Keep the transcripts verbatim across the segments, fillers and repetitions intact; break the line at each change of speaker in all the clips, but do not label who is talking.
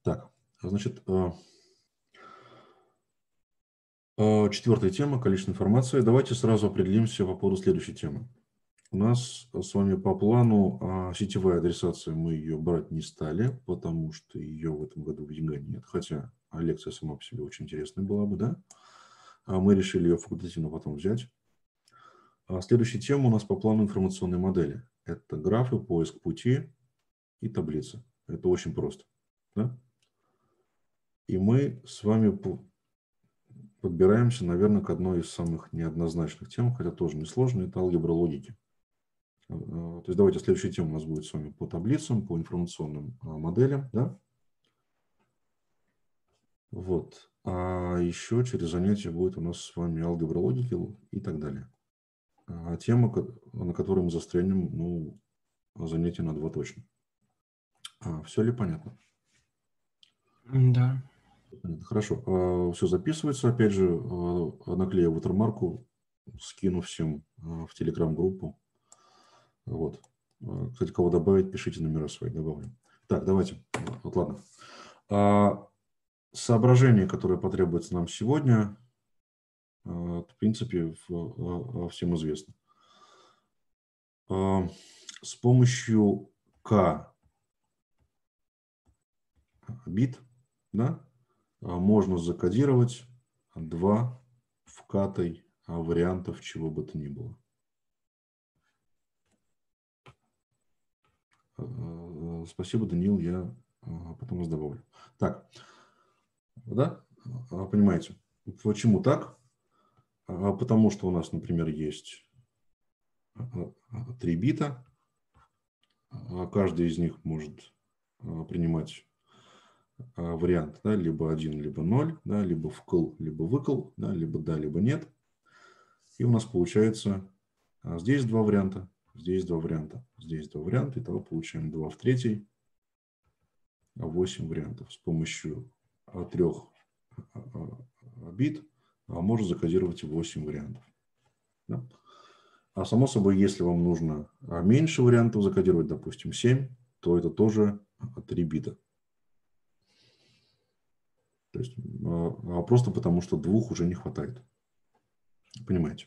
Так, значит, э, э, четвертая тема – количество информации. Давайте сразу определимся по поводу следующей темы. У нас с вами по плану а, сетевая адресация, мы ее брать не стали, потому что ее в этом году в ЕГЭ нет, хотя лекция сама по себе очень интересная была бы, да? А мы решили ее факультативно потом взять. А следующая тема у нас по плану информационной модели. Это графы, поиск пути и таблицы. Это очень просто, да? И мы с вами подбираемся, наверное, к одной из самых неоднозначных тем, хотя тоже несложно, это алгебра логики. То есть давайте следующая тема у нас будет с вами по таблицам, по информационным моделям, да? Вот. А еще через занятие будет у нас с вами алгебра логики и так далее. А тема, на которой мы застрянем, ну, занятие на два точно. А, все ли понятно?
Да.
Хорошо. А, все записывается. Опять же, наклею ватермарку, скину всем в телеграм-группу. Вот. Кстати, кого добавить, пишите номера свои, добавлю. Так, давайте. Вот, ладно. А, соображения, которые потребуются нам сегодня, в принципе, всем известно. С помощью k бит, да, можно закодировать два вкатой вариантов чего бы то ни было. Спасибо, Даниил, я потом вас добавлю. Так, да, понимаете, почему так? Потому что у нас, например, есть три бита, каждый из них может принимать вариант, да, либо один, либо ноль, да, либо вкл, либо выкл, да, либо да, либо нет. И у нас получается здесь два варианта, здесь два варианта, здесь два варианта. Итого получаем два в третьей, восемь вариантов. С помощью трех бит можно закодировать восемь вариантов. Да? А само собой, если вам нужно меньше вариантов закодировать, допустим, семь, то это тоже три бита. То есть просто потому, что двух уже не хватает. Понимаете?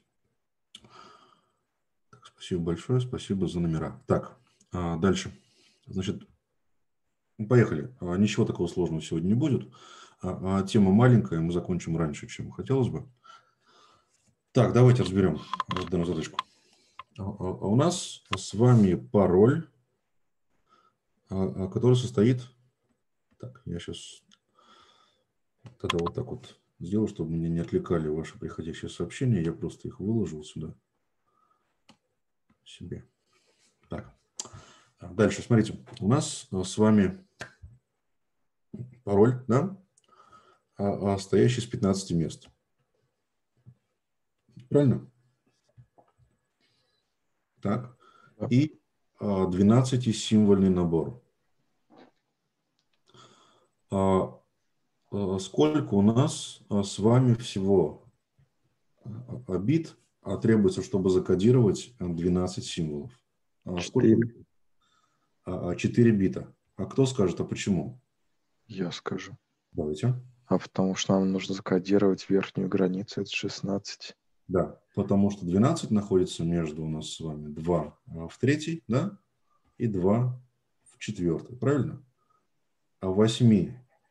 Так, спасибо большое, спасибо за номера. Так, дальше. Значит, поехали. Ничего такого сложного сегодня не будет. Тема маленькая, мы закончим раньше, чем хотелось бы. Так, давайте разберем данную задачку. У нас с вами пароль, который состоит... Так, я сейчас тогда вот так вот сделаю, чтобы меня не отвлекали ваши приходящие сообщения. Я просто их выложил сюда себе. Так, дальше, смотрите. У нас с вами пароль, да, стоящий с пятнадцати мест. Правильно? Так. И двенадцатисимвольный набор. Сколько у нас с вами всего бит требуется, чтобы закодировать двенадцать символов?
четыре.
четыре бита. А кто скажет, а почему?
Я скажу.
Давайте.
А потому что нам нужно закодировать верхнюю границу, это шестнадцать.
Да, потому что двенадцать находится между у нас с вами два в третьей, да, и два в четвертой, правильно? А восемь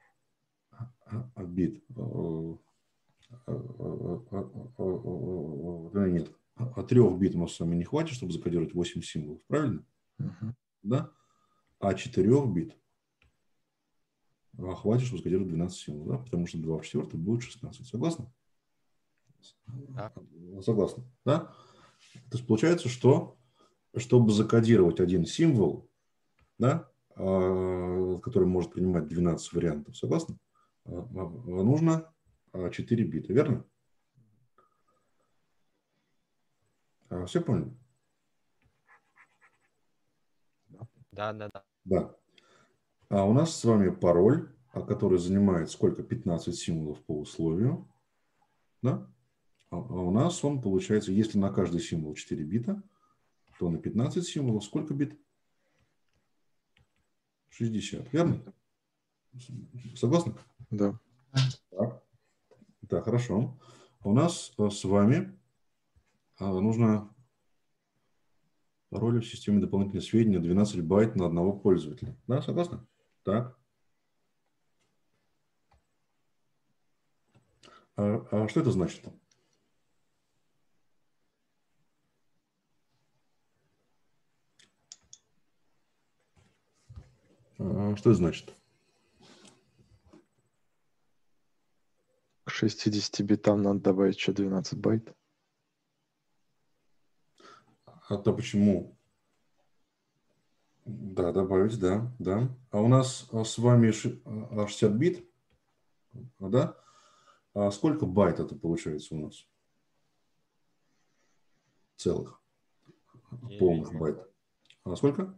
бит, нет, а трех бит у нас с вами не хватит, чтобы закодировать восемь символов, правильно?
Угу.
Да? А четырех бит хватит, чтобы закодировать двенадцать символов, да? Потому что два в четвертой будет шестнадцать. Согласны?
Да.
Согласны, да? То есть получается, что чтобы закодировать один символ, да, который может принимать двенадцать вариантов, согласны? Нужно четыре бита, верно? Все поняли?
Да, да, да.
Да. А у нас с вами пароль, который занимает сколько? пятнадцать символов по условию. Да? А у нас он получается, если на каждый символ четыре бита, то на пятнадцать символов сколько бит? шестьдесят, верно? Согласны?
Да.
Так, так, хорошо. У нас э, с вами э, нужно пароль в системе дополнительных сведений двенадцать байт на одного пользователя. Да, согласны? Так. А, а что это значит? А, что это значит?
К шестидесяти битам надо добавить еще двенадцать байт.
А то почему? Да, добавить, да, да. А у нас а, с вами ши- а, шестьдесят бит, а, да? А сколько байт это получается у нас? Целых, полных
девять.
байт. А сколько?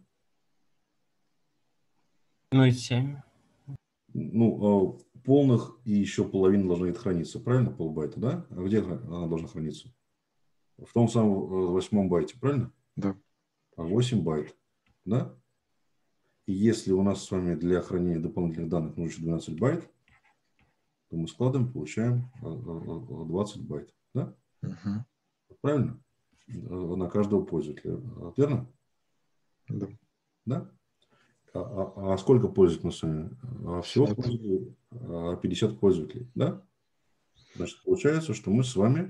Ну и семь.
Ну, а, полных и еще половина должна храниться. Правильно, полбайта, да? А где она должна храниться? В том самом э, восьмом байте, правильно?
Да.
А восемь байт, да? И если у нас с вами для хранения дополнительных данных нужно еще двенадцать байт, то мы складываем, получаем э, э, двадцать байт, да?
Угу.
Правильно? Э, На каждого пользователя. Верно?
Да.
Да? А, а- а сколько пользователей мы с вами? А всего
пятьдесят.
пользователей, а, пятьдесят пользователей, да? Значит, получается, что мы с вами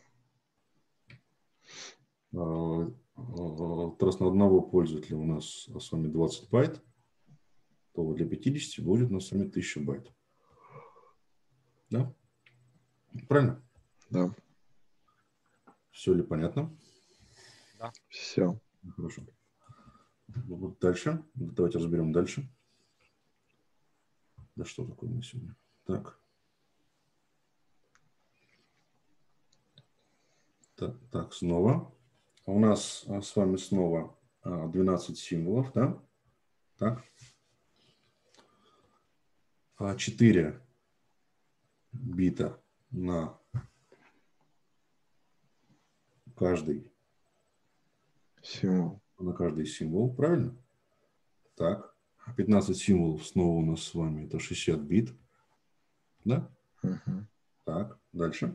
а, а, раз на одного пользователя у нас с вами двадцать байт, то для пятидесяти будет у нас с вами тысяча байт. Да? Правильно?
Да.
Все ли понятно?
Да.
Все.
Хорошо. Вот дальше. Давайте разберем дальше. Да что такое у нас сегодня? Так. Так, так, снова. У нас а, с вами снова а, двенадцать символов, да? Так. А, четыре бита на каждый,
Символ.
на каждый символ, правильно? Так. пятнадцать символов снова у нас с вами это шестьдесят бит. Да?
Угу.
Так, дальше.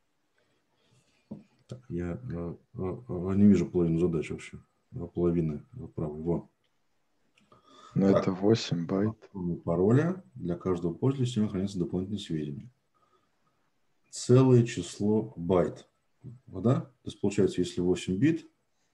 Так, я а, а, не вижу половину задач вообще. А, половины правой. Вот.
Но
Так.
это восемь байт.
Кроме пароля для каждого пользователя система хранится дополнительные сведения. Целое число байт. Да? То есть получается, если восемь бит,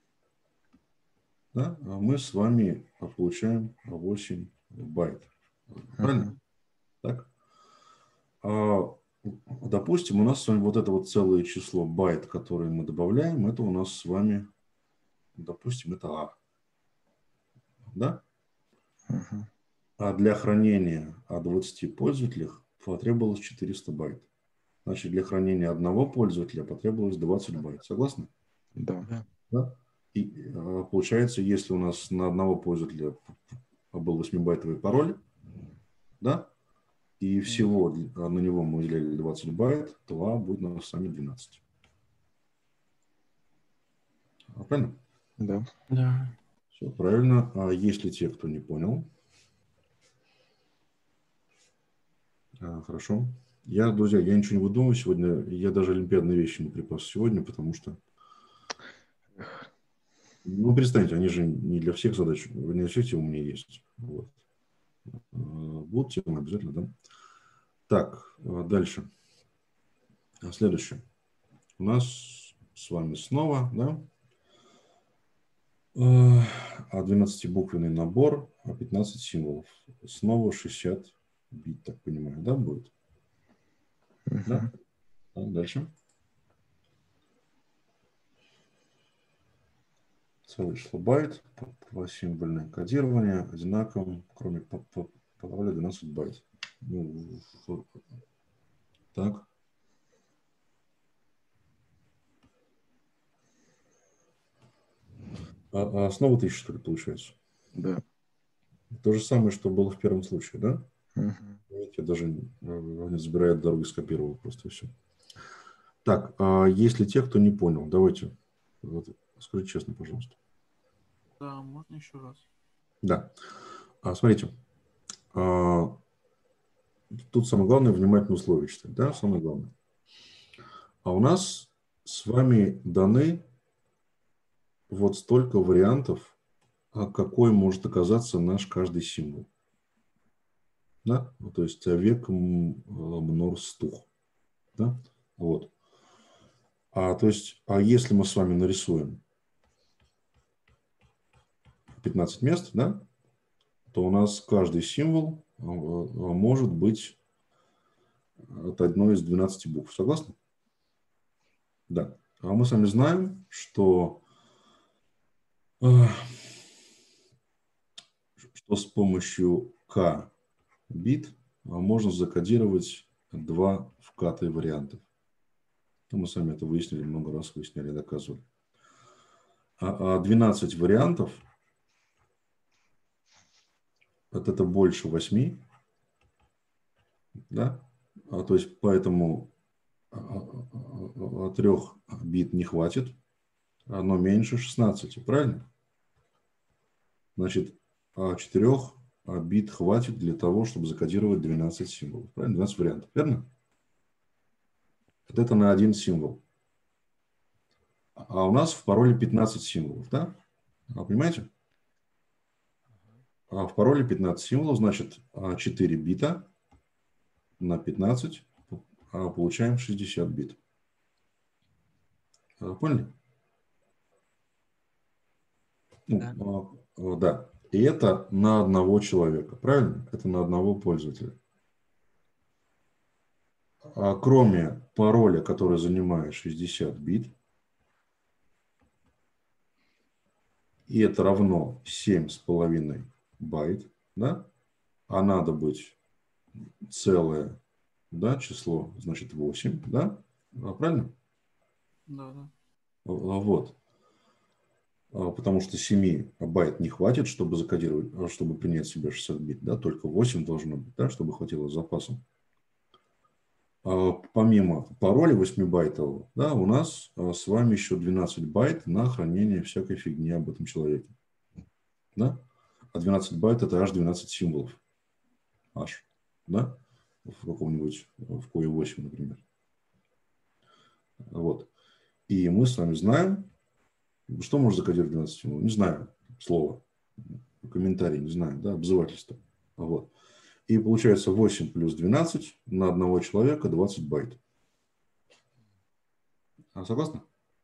да, мы с вами получаем восемь байт. Правильно?
Угу.
Так? А, допустим, у нас с вами вот это вот целое число байт, которое мы добавляем, это у нас с вами, допустим, это А. Да?
Угу.
А для хранения о двадцати пользователях потребовалось четыреста байт. Значит, для хранения одного пользователя потребовалось двадцать байт. Согласны?
Да.
Да? И э, получается, если у нас на одного пользователя был восьмибайтовый пароль, да, и всего на него мы выделяли двадцать байт, то А будет у нас сами двенадцать. Правильно?
Да.
Да.
Все правильно. А есть ли те, кто не понял? А, хорошо. Я, друзья, я ничего не выдумываю сегодня. Я даже олимпиадные вещи не припас сегодня, потому что... Ну, перестаньте, они же не для всех задач, не для всех тем у меня есть. Вот. Будут темы обязательно, да? Так, дальше. Следующее. У нас с вами снова, да, двенадцатибуквенный набор, пятнадцать символов. Снова шестьдесят бит, так понимаю, да, будет?
Угу.
Да? Так, дальше. Целое число байт, символьное кодирование одинаковым, кроме пароля двенадцать байт. Ну, так. А, а снова тысяча, что ли, получается?
Да.
То же самое, что было в первом случае, да?
Угу.
Я даже не забирает дорогу, скопировал просто и все. Так, а если те, кто не понял, давайте, вот, скажите честно, пожалуйста.
Да, можно еще раз.
Да. А, смотрите, а, тут самое главное внимательно условия читать, да, самое главное. А у нас с вами даны вот столько вариантов, а какой может оказаться наш каждый символ. Да? Ну, то есть век мнор стух. Да? Вот. А, то есть, а если мы с вами нарисуем пятнадцать мест, да, то у нас каждый символ может быть от одной из двенадцати букв. Согласны? Да. А мы с вами знаем, что, что с помощью k бит можно закодировать два вката вариантов. Мы с вами это выяснили, много раз выясняли, доказывали. А двенадцать вариантов – это больше восьми. Да? А, то есть, поэтому трех бит не хватит, но меньше шестнадцати, правильно? Значит, четырех бит хватит для того, чтобы закодировать двенадцать символов. Правильно? двенадцать вариантов, верно? Вот это на один символ. А у нас в пароле пятнадцать символов, да? А, понимаете? А в пароле пятнадцать символов, значит, четыре бита на пятнадцать получаем шестьдесят бит. Поняли?
Да.
Ну, да. И это на одного человека, правильно? Это на одного пользователя. А кроме пароля, который занимает шестьдесят бит, и это равно семь с половиной байт, да? А надо быть целое, да, число, значит, восемь, да? Правильно?
Да, да.
Вот. Потому что семи байт не хватит, чтобы закодировать, чтобы принять себе шестьдесят бит, да, только восемь должно быть, да, чтобы хватило с запасом. А помимо пароля восьмибайтового, да, у нас с вами еще двенадцать байт на хранение всякой фигни об этом человеке. Да? А двенадцать байт – это аж двенадцать символов. Аж. Да? В каком-нибудь, в кей восемь, например. Вот. И мы с вами знаем, что может закодировать двенадцать символов. Не знаю слова. Комментарий, не знаю, да, обзывательство. Вот. И получается восемь плюс двенадцать на одного человека двадцать байт. А согласны?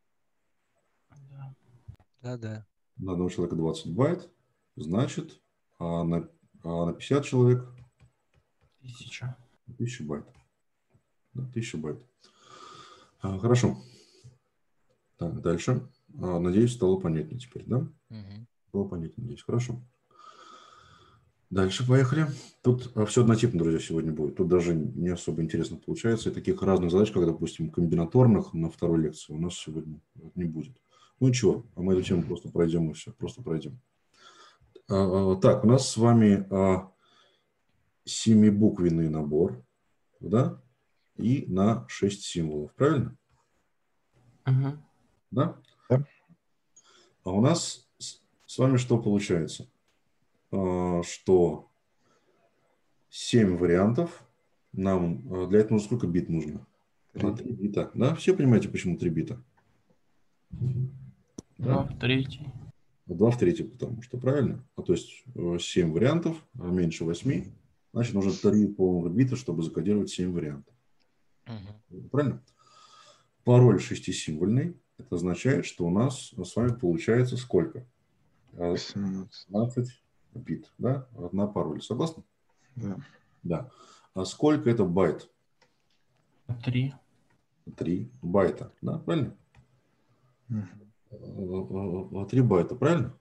Да, да.
На одного человека двадцать байт. Значит, а на, а на пятьдесят человек
Тысяча.
тысяча байт. Да, тысяча байт. А, хорошо. Так, дальше. А, надеюсь, стало понятнее теперь, да?
Угу.
Стало понятнее, надеюсь. Хорошо. Дальше поехали. Тут все однотипно, друзья, сегодня будет. Тут даже не особо интересно получается. И таких разных задач, как, допустим, комбинаторных на второй лекции у нас сегодня не будет. Ну ничего, а мы эту тему просто пройдем и все. Просто пройдем. А, так, у нас с вами а, семибуквенный набор, да? И на шесть символов, правильно?
Угу.
Да?
Да.
А у нас с, с вами что получается? А, что семь вариантов. Нам для этого нужно сколько бит нужно?
Три.
три бита. Да? Все понимаете, почему три бита?
Два
Да?
в третий.
два в третий, потому что правильно. А то есть семь вариантов, а меньше восьми. Значит, нужно три полных бита, чтобы закодировать семь вариантов.
Угу.
Правильно? Пароль шестисимвольный. Это означает, что у нас с вами получается сколько? восемнадцать бит. Да? На пароль. Согласны?
Да.
Да. А сколько это байт?
Три.
три байта. Да? Правильно?
Угу.
три байта. Правильно?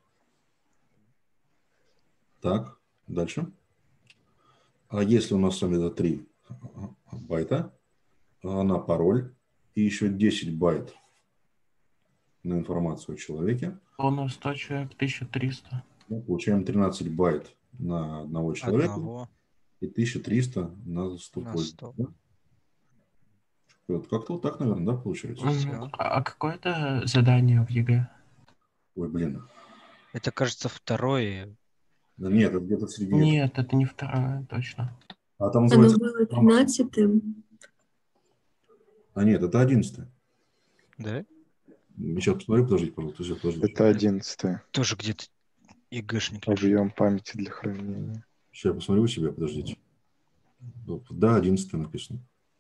Так. Дальше. А если у нас с вами это три байта на пароль и еще десять байт на информацию о человеке,
То на сто человек тысяча триста.
мы получаем тринадцать байт на одного человека
Одного
и тысяча триста на сто
на
пользователей.
сто.
Да? Вот как-то вот так, наверное, да, получается?
Мгм. А какое это задание в ЕГЭ?
Ой, блин.
Это, кажется, второе.
Да нет, это где-то среди этого.
Нет, это не второе, точно.
А там
Оно
называется...
было тринадцатым.
А нет, это одиннадцатое.
Да?
Сейчас посмотрю, подождите, пожалуйста. Сейчас, подождите.
Это одиннадцатое.
Тоже где-то ИГшник лежит.
Объем памяти для хранения.
Сейчас я посмотрю у себя, подождите. Да, одиннадцатое написано.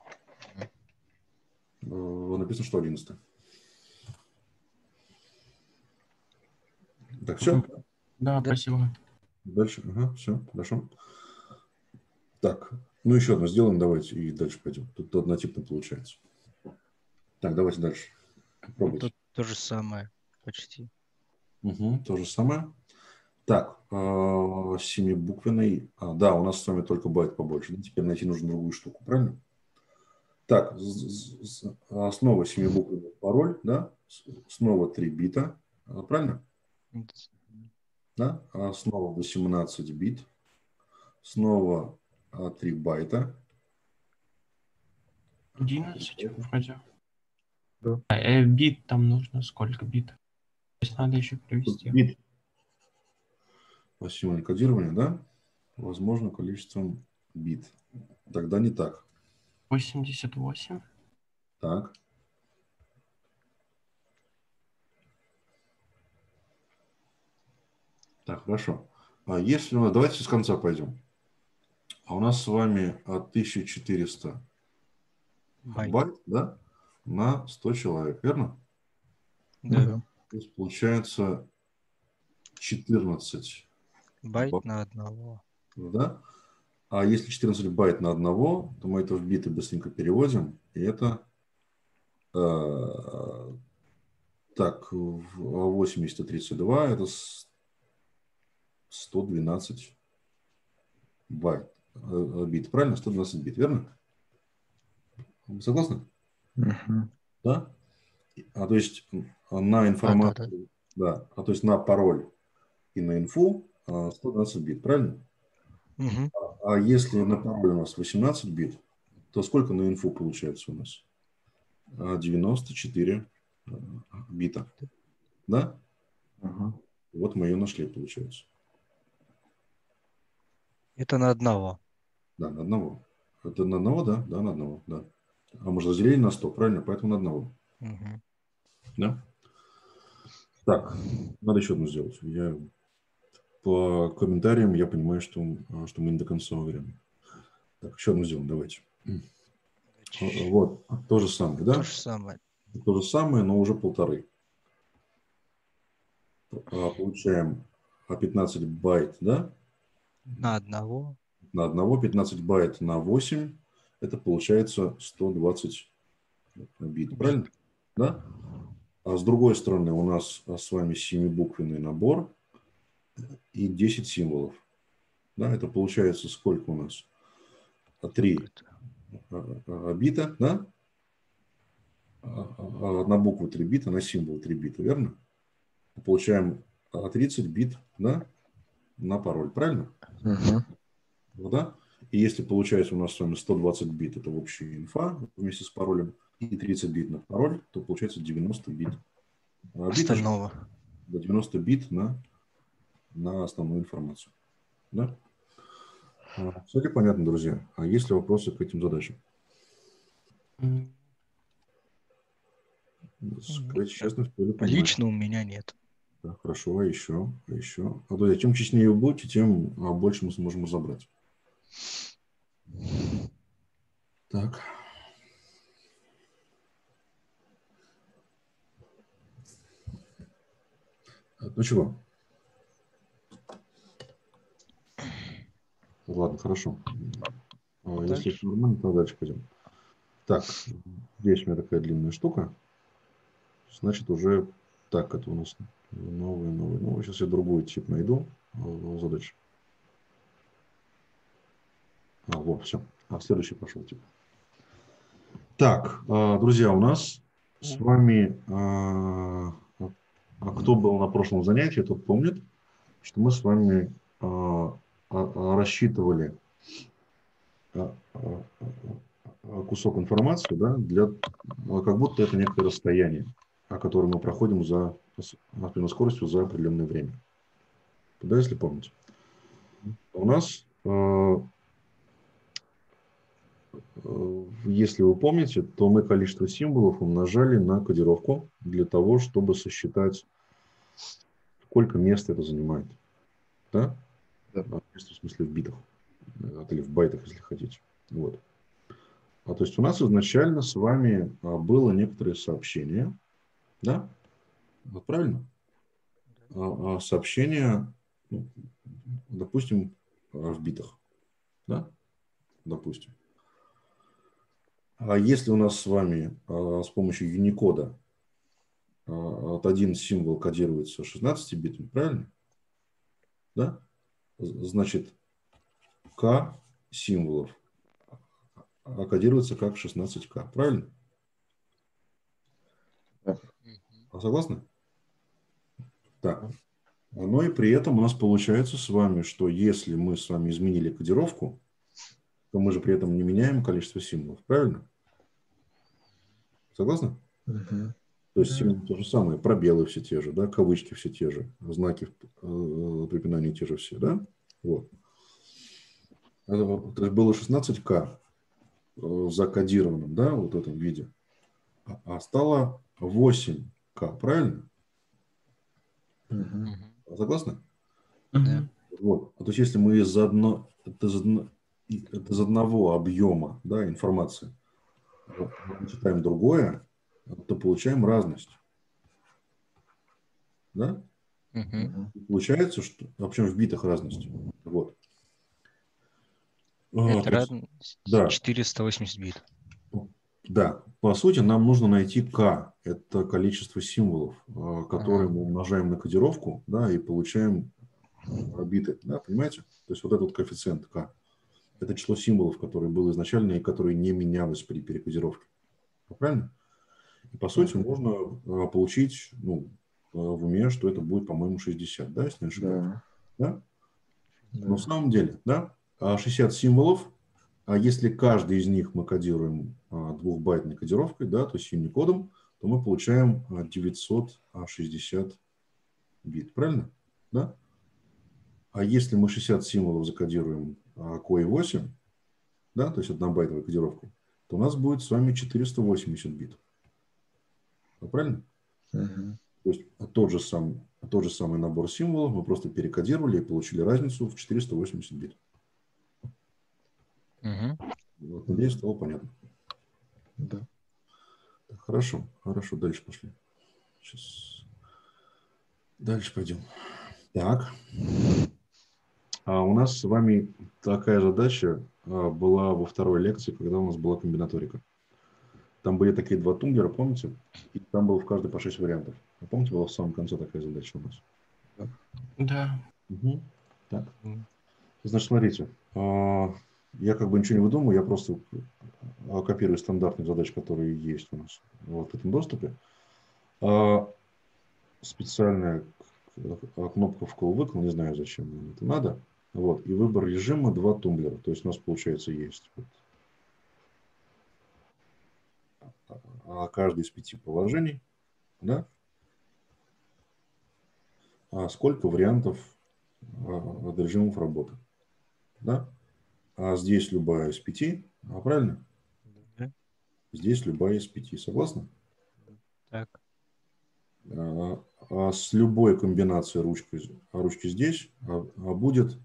Э, Написано, что одиннадцатое. Так, все?
Да,
Да.
спасибо.
Дальше. Ага, все, хорошо. Так, ну еще одно сделаем, давайте, и дальше пойдем. Тут однотипно получается. Так, давайте дальше. Пробуйте.
Тут то же самое почти.
Угу, то же самое. Так, э, семибуквенный. А, да, у нас с вами только байт побольше. Теперь найти нужно другую штуку, правильно? Так, з- з- а, снова семибуквенный пароль, да? С- Снова три бита, а, правильно? Да? А снова восемнадцать бит. Снова а, три байта.
одиннадцать вроде.
Да.
А, э, бит там нужно сколько бит? То есть надо еще привести.
Бит. Пассивное кодирование, да? Возможно, количеством бит. Тогда не так.
восемьдесят восемь.
Так. Так, хорошо. А если у нас... Давайте с конца пойдем. А у нас с вами от тысяча четыреста
Байт.
байт, да? На сто человек, верно?
Да.
Да.
То есть получается четырнадцать
Байт
байт,
на одного.
да? А если четырнадцать байт на одного, то мы это в биты быстренько переводим. И это... э, так, в восемьдесят и тридцать два это с- сто двенадцать байт. э, бит, правильно? сто двенадцать бит, верно? Вы согласны?
Мгм.
Да? А то есть а, на информацию, да, а то есть на пароль и на инфу а, сто двенадцать бит, правильно?
Мгм.
А если на пароль у нас восемнадцать бит, то сколько на инфу получается у нас? А, девяносто четыре а, бита. Да?
Ага.
Вот мы ее нашли, получается.
Это на одного.
Да, на одного. Это на одного, да? Да, на одного, да. А мы же разделили на сто, правильно? Поэтому на одного.
Мгм.
Да? Так, надо еще одну сделать. Я по комментариям я понимаю, что, а, что мы не до конца уверены. Так, еще одну сделаем, давайте. А, Вот, то же самое, да?
То же самое.
То же самое, но уже полторы. А, Получаем а, пятнадцать байт, да?
На одного.
На одного, пятнадцать байт на восемь. Это получается сто двадцать бит, правильно? Да? А с другой стороны у нас а, с вами семибуквенный набор и десять символов. Да, это получается сколько у нас? три бита, да? А, а, На букву три бита, на символ три бита, верно? Получаем а, тридцать бит, да? На пароль, правильно?
Мгм.
Ну да? И если получается у нас с вами сто двадцать бит, это общая инфа вместе с паролем, и тридцать бит на пароль, то получается девяносто бит. А бита же,
Остального.
да, девяносто бит на, на основную информацию. Да? А, Все ли понятно, друзья? А есть ли вопросы к этим задачам?
М,
Сказать честно, все ли понимаете?
Лично у меня нет.
Да, хорошо, а еще, а еще. А, друзья, чем честнее вы будете, тем а, больше мы сможем разобрать. Так. Ну чего? Ладно, хорошо. А, Если
Дальше.
все нормально, то дальше пойдем. Так, здесь у меня такая длинная штука. Значит, уже так, это у нас новый, новый, новый. Сейчас я другой тип найду а, задачи. А, вот, все. А следующий пошел тип. Так, а, друзья, у нас с вами, а, а кто был на прошлом занятии, тот помнит, что мы с вами а, а, рассчитывали а, а, а, кусок информации, да, для, как будто это некое расстояние, о котором мы проходим за определенной скоростью за определенное время. Да, если помните. У нас э, если вы помните, то мы количество символов умножали на кодировку для того, чтобы сосчитать, сколько места это занимает. Да?
Да.
Место в смысле в битах. Или в байтах, если хотите. Вот. А то есть у нас изначально с вами а, было некоторое сообщение. Да? Вот правильно? А, а сообщение, ну, допустим, а, в битах. Да? Допустим. А если у нас с вами а, с помощью Unicode а, вот один символ кодируется шестнадцатью битами, правильно? Да? З- Значит, К символов а кодируется как шестнадцать ка, правильно?
Да.
А согласны? Так. Но и при этом у нас получается с вами, что если мы с вами изменили кодировку, то мы же при этом не меняем количество символов, правильно? Согласны?
Мгм.
То есть
Да.
символы то же самое, пробелы все те же, да, кавычки все те же, знаки э, препинания те же все, да? Вот. Это, то есть было шестнадцать ка в закодированном, да, вот в этом виде, а а стало восемь ка, правильно?
Мгм.
Мгм.
Согласны?
Да.
Мгм.
Вот. А то есть если мы из, одно, это из, одно- и- это из одного объема, да, информации э, вычитаем другое, то получаем разность. Да?
Мгм.
Мгм.
И получается, что вообще в битах разность. Вот. А,
Это
то есть,
равно
да,
четыреста восемьдесят бит.
да. По сути, нам нужно найти k. Это количество символов, а, которые
Ага.
мы умножаем на кодировку, да, и получаем а, биты. Да, понимаете? То есть вот этот вот коэффициент k. Это число символов, которое было изначально и которое не менялось при перекодировке. Правильно? И по сути
Мгм.
можно а, получить, ну, а, в уме, что это будет, по-моему, шестьдесят, да, если не ошибаюсь.
Да.
Да? Но в
Да.
самом деле, да, а шестьдесят символов, а если каждый из них мы кодируем а, двухбайтной кодировкой, да, то есть юникодом, то мы получаем а, девятьсот шестьдесят бит, правильно? Да? А если мы шестьдесят символов закодируем а, кей восемь, да, то есть однобайтовой кодировкой, то у нас будет с вами четыреста восемьдесят бит. Правильно?
Мгм.
То есть тот же, сам, тот же самый набор символов мы просто перекодировали и получили разницу в четыреста восемьдесят бит.
Мгм.
Вот, надеюсь, стало понятно.
Да.
Так, хорошо, хорошо, дальше пошли. Сейчас дальше пойдем. Так, а у нас с вами такая задача а, была во второй лекции, когда у нас была комбинаторика. Там были такие два тумблера, помните? И там было в каждой по шесть вариантов. А помните, была в самом конце такая задача у нас?
Да.
Угу. Так.
М.
Значит, смотрите, а, я как бы ничего не выдумываю, я просто а, копирую стандартные задачи, которые есть у нас вот в этом доступе. А, Специальная к- кнопка вкл-выкл, не знаю, зачем нам это надо. Вот. И выбор режима два тумблера. То есть у нас, получается, есть вот, а, каждый из пяти положений, да? А сколько вариантов а, режимов работы, да? А здесь любая из пяти, а правильно?
Да.
Здесь любая из пяти, согласны?
Так.
А, а с любой комбинацией ручки, а ручки здесь, а, а будет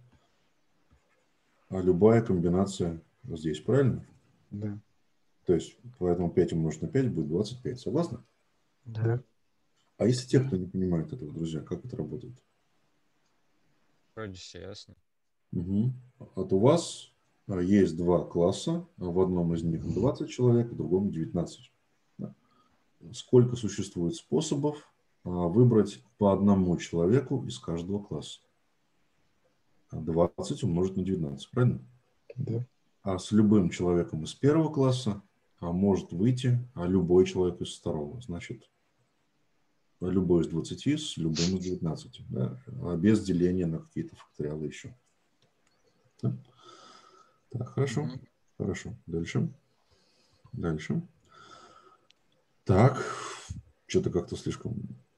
а любая комбинация здесь, правильно?
Да.
То есть, поэтому пять умножить на пять будет двадцать пять. Согласны?
Да.
А если те, кто не понимает этого, друзья, как это работает?
Вроде все ясно.
Угу. Вот у вас а, есть два класса. а В одном из них двадцать человек, в другом девятнадцать. Да. Сколько существует способов а, выбрать по одному человеку из каждого класса? двадцать умножить на девятнадцать, правильно?
Да.
А с любым человеком из первого класса а, может выйти а, любой человек из второго. Значит, любой из двадцати с любым из девятнадцати. Да? А без деления на какие-то факториалы еще. Да? Так, хорошо.
Мгм.
Хорошо. Дальше. Дальше. Так. Что-то как-то слишком...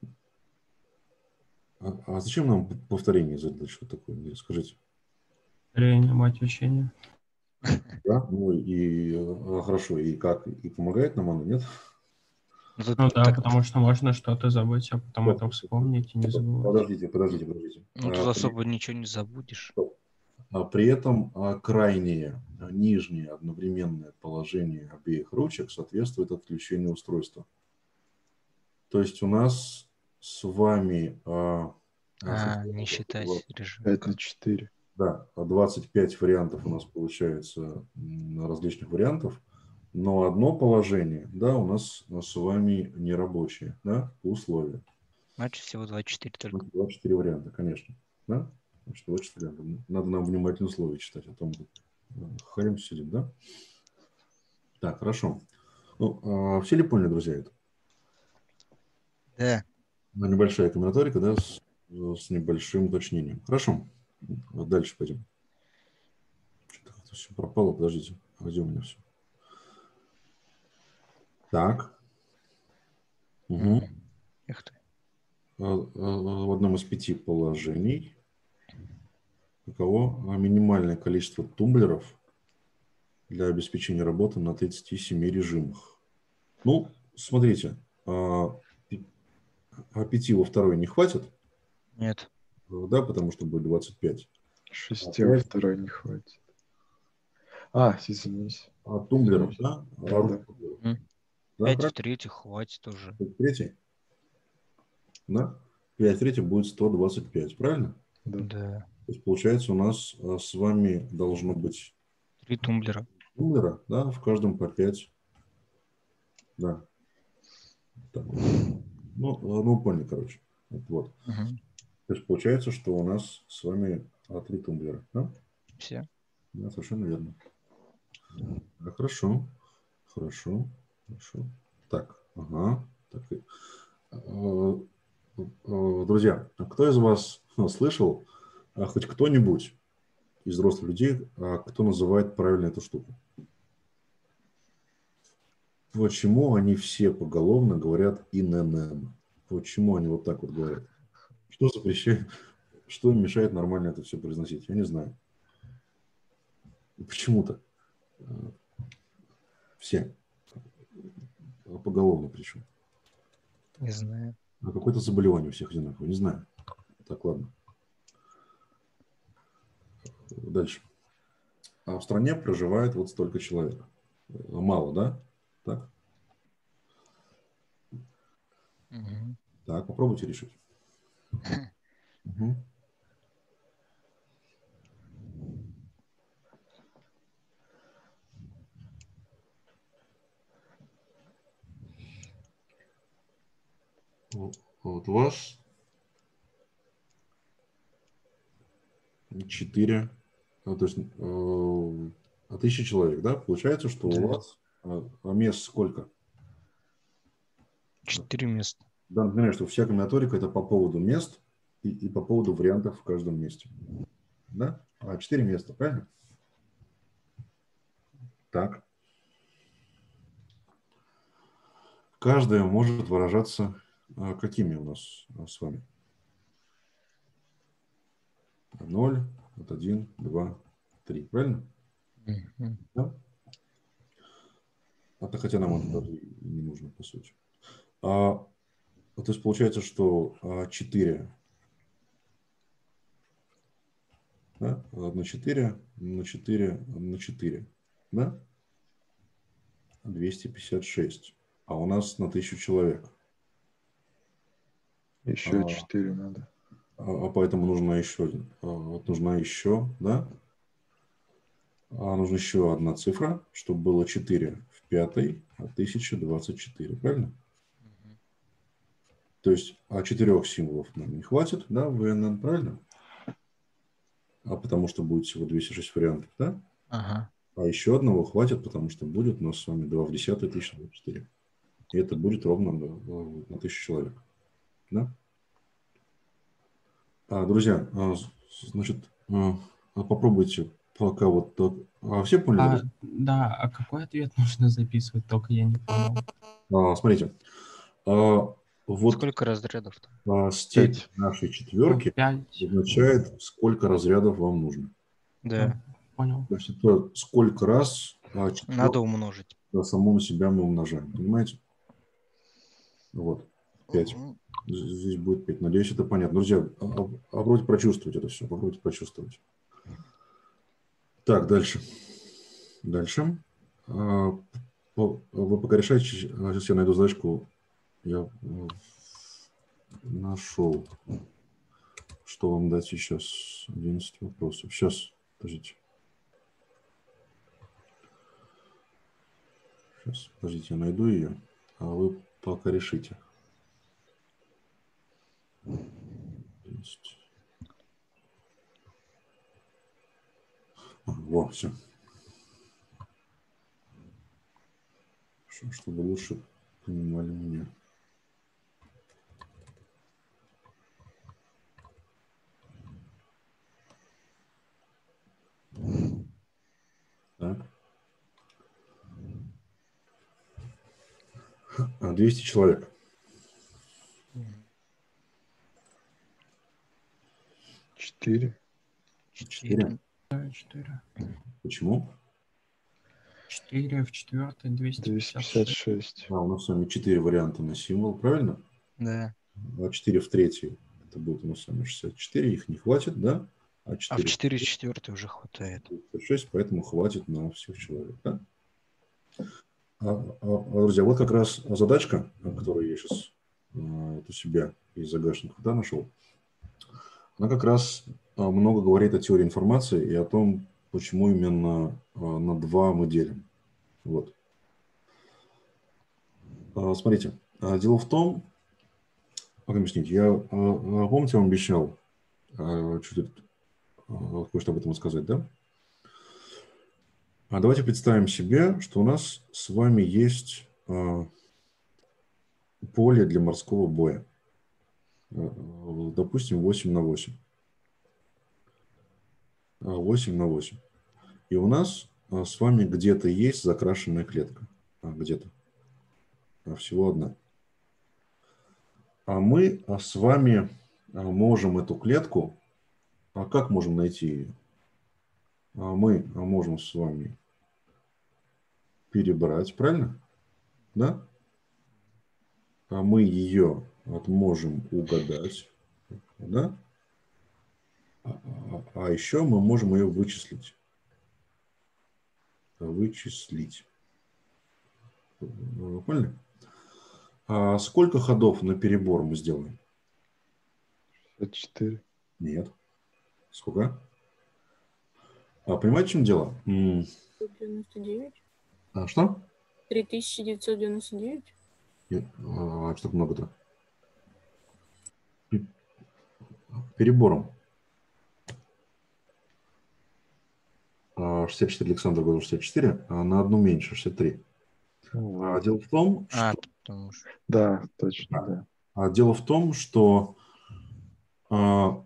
А, а зачем нам повторение задать? Что такое? Скажите.
Повторение, мать учения.
Да? Ну и э, хорошо, и как? И помогает нам оно, нет?
Ну, тут
Ну да,
так-
потому что можно что-то забыть, а потом это вспомнить и не забывать.
Подождите, подождите, подождите.
ну,
А,
тут
при-
особо ничего не забудешь.
а при этом а, крайнее, а, нижнее одновременное положение обеих ручек соответствует отключению устройства. То есть у нас с вами а,
А, не считать режим.
пять на четыре.
да, двадцать пять вариантов у нас получается, м, различных вариантов, но одно положение, да, у нас с вами нерабочее, да, по условию.
Значит, всего двадцать четыре только.
Значит, двадцать четыре варианта, конечно, да? Значит, двадцать четыре варианта. Надо нам внимательно условия читать, а то мы тут харим сидим, да? Так, хорошо. Ну, а все ли поняли, друзья, это?
Да.
Ну, небольшая комбинаторика, да, с, с небольшим уточнением. Хорошо. Дальше пойдем. Что-то как-то все пропало. Подождите. А где у меня все? Так. Угу.
Мгм. Эх ты.
В одном из пяти положений каково минимальное количество тумблеров для обеспечения работы на тридцати семи режимах? Ну, смотрите, а пи- а пяти во второй не хватит,
Нет.
да, потому что будет двадцать пять.
Шести во
Опять?
второй не хватит. А, извинись.
А тумблеров,
Извините.
да? А
Да,
рук
да.
тумблеров.
М.
Да,
Пять в
правильно?
третьих хватит уже.
Пять в третьей? Да? пять в третьей будет сто двадцать пять, правильно?
Да.
Да.
То есть, получается, у нас а, с вами должно быть
Три тумблера.
тумблера, да, в каждом по пять. Да. Так вот. Ну, а, ну, поняли, короче. Вот, вот.
Мгм.
То есть, получается, что у нас с вами а, три тумблера, да?
Все.
Да, совершенно верно. Да, хорошо. Хорошо. Хорошо. Так, ага. Так, и, а, а, друзья, а кто из вас а, слышал, а, хоть кто-нибудь из взрослых людей, а, кто называет правильно эту штуку? Почему они все поголовно говорят ИНН? Почему они вот так вот говорят? Что запрещает, что им мешает нормально это все произносить? Я не знаю. Почему-то э, все э, поголовно причем.
Не знаю.
А какое-то заболевание у всех одинаковое. Не знаю. Так, ладно. Дальше. А в стране проживает вот столько человек. Э, Мало, да? Так?
Мгм.
Так, попробуйте решить. Мгм. Вот вот у вас четыре, то есть э, а тысяча человек, да? Получается, что у
Да.
вас э, а мест сколько?
Четыре места.
Да, например, что вся комбинаторика это по поводу мест и, и по поводу вариантов в каждом месте. Да? А четыре места, правильно? Так. Каждое может выражаться а, какими у нас а, с вами? ноль, вот один, два, три. Правильно?
Мгм.
Да? А то хотя нам это даже и не нужно, по сути. А, то есть получается, что а, четыре, да? на четыре, на четыре, на четыре. Да? двести пятьдесят шесть. А у нас на тысячу человек.
Еще
А,
четыре надо.
а поэтому нужна еще, а, вот нужна еще, да? А нужна еще одна цифра, чтобы было четыре в пятой, а тысяча двадцать четыре, правильно?
Мгм.
То есть, а четырех символов нам не хватит, да, в ИНН, правильно? А потому что будет всего двести шесть вариантов, да?
Ага.
А еще одного хватит, потому что будет у нас с вами два в десятой тысяча двадцать четыре. И это будет ровно на, на тысячу человек, да? А, друзья, а, значит, а, а попробуйте пока вот так. А все поняли,
А,
друзья?
да, а какой ответ нужно записывать, только я не понял.
А, смотрите, а, вот
Сколько разрядов там?
а, степень
Пять.
нашей
Ну,
четверки
пять.
означает, сколько разрядов вам нужно.
Да.
Понял.
То есть это сколько раз а, число
Надо умножить.
на самом себя мы умножаем. Понимаете? Вот. пять.
Мгм.
Здесь будет пять. Надеюсь, это понятно. Друзья, а- а- попробуйте прочувствовать это все. Попробуйте прочувствовать. Так, дальше. Дальше. А, по- Вы пока решаете, сейчас я найду задачку. Я э, нашел, что вам дать сейчас. одиннадцать вопросов. Сейчас, подождите. Сейчас, подождите, я найду ее, а вы пока решите. одиннадцать. А, во, все. Чтобы лучше понимали меня. Так. А, двести человек.
Мгм.
Четыре.
Четыре.
четыре.
Почему?
четыре в четвертой двести
Двести
пятьдесят
пятьдесят
шесть.
шесть.
А, у нас с вами четыре варианта на символ, правильно?
Да.
А четыре в третьей, это будет у нас с вами шестьдесят четыре, их не хватит, да? А
А в
четыре
четыре четвертый уже хватает.
в шесть, поэтому хватит на всех человек, да? А, а, а, друзья, вот как раз задачка, которую я сейчас вот у себя из загашников, да, нашел, она как раз а, много говорит о теории информации и о том, почему именно а, на два мы делим. Вот. А, смотрите, а, дело в том, как объяснить, я, а, а, помните, я вам обещал а, чуть-чуть а, кое-что об этом сказать, да? А давайте представим себе, что у нас с вами есть а, поле для морского боя. А, допустим, восемь на восемь. А, восемь на восемь. И у нас а, с вами где-то есть закрашенная клетка. А, где-то. А, всего одна. А мы а, с вами а, можем эту клетку... А как можем найти ее? А мы а, можем с вами перебрать, правильно? Да? А мы ее вот можем угадать. Да? А, а- а еще мы можем ее вычислить. Вычислить. Вы поняли? А сколько ходов на перебор мы сделаем?
шестьдесят четыре.
Нет. Сколько? А понимаете, в чем дело? М,
девяносто девять.
А что?
три тысячи девятьсот девяносто девять.
Нет, а что так много-то? Пе- Перебором. А, шестьдесят четыре, Александр говорил шестьдесят четыре, а на одну меньше, шестьдесят три.
Ну,
А
вот.
дело в том,
А,
что,
потому что...
Да, точно, да.
а дело в том, что а,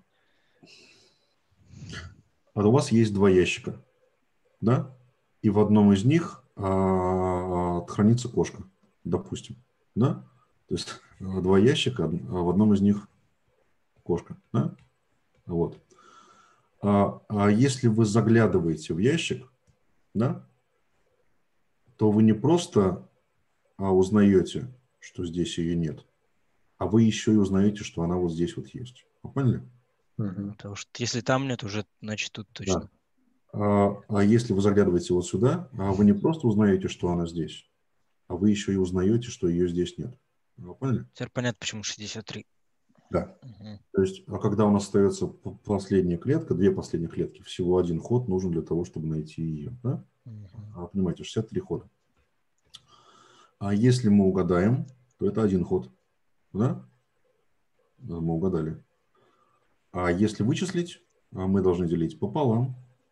а у вас есть два ящика, да? И в одном из них а, хранится кошка, допустим, да? То есть а, два ящика, а в одном из них кошка, да? Вот. А, а если вы заглядываете в ящик, да, то вы не просто а, узнаете, что здесь ее нет, а вы еще и узнаете, что она вот здесь вот есть. Вы поняли?
Мгм.
Потому что если там нет, уже, значит, тут точно.
Да. А, а если вы заглядываете вот сюда, а вы не просто узнаете, что она здесь, а вы еще и узнаете, что ее здесь нет. Вы поняли?
Теперь понятно, почему шестьдесят три.
Да.
Мгм.
То есть, а когда у нас остается п- последняя клетка, две последние клетки, всего один ход нужен для того, чтобы найти ее. Да?
Мгм.
А, понимаете, шестьдесят три хода. А если мы угадаем, то это один ход. Да? Да, мы угадали. А если вычислить, а мы должны делить пополам,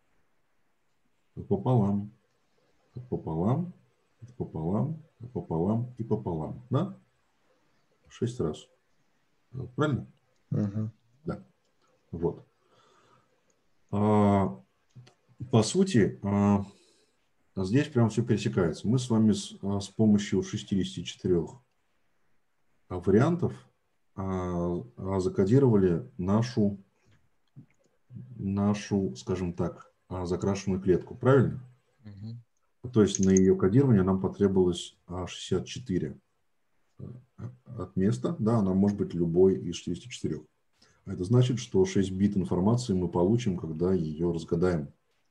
пополам, пополам, пополам, пополам и пополам. Да? Шесть раз. Правильно?
Мгм.
Да. Вот. А, по сути, а, здесь прям все пересекается. Мы с вами с, а, с помощью шестидесяти четырёх а, вариантов а, а, закодировали нашу, нашу, скажем так, а, закрашенную клетку, правильно?
Мгм.
То есть на ее кодирование нам потребовалось а, шестьдесят четыре а, от места, да, она может быть любой из шестидесяти четырёх. Это значит, что шесть бит информации мы получим, когда ее разгадаем.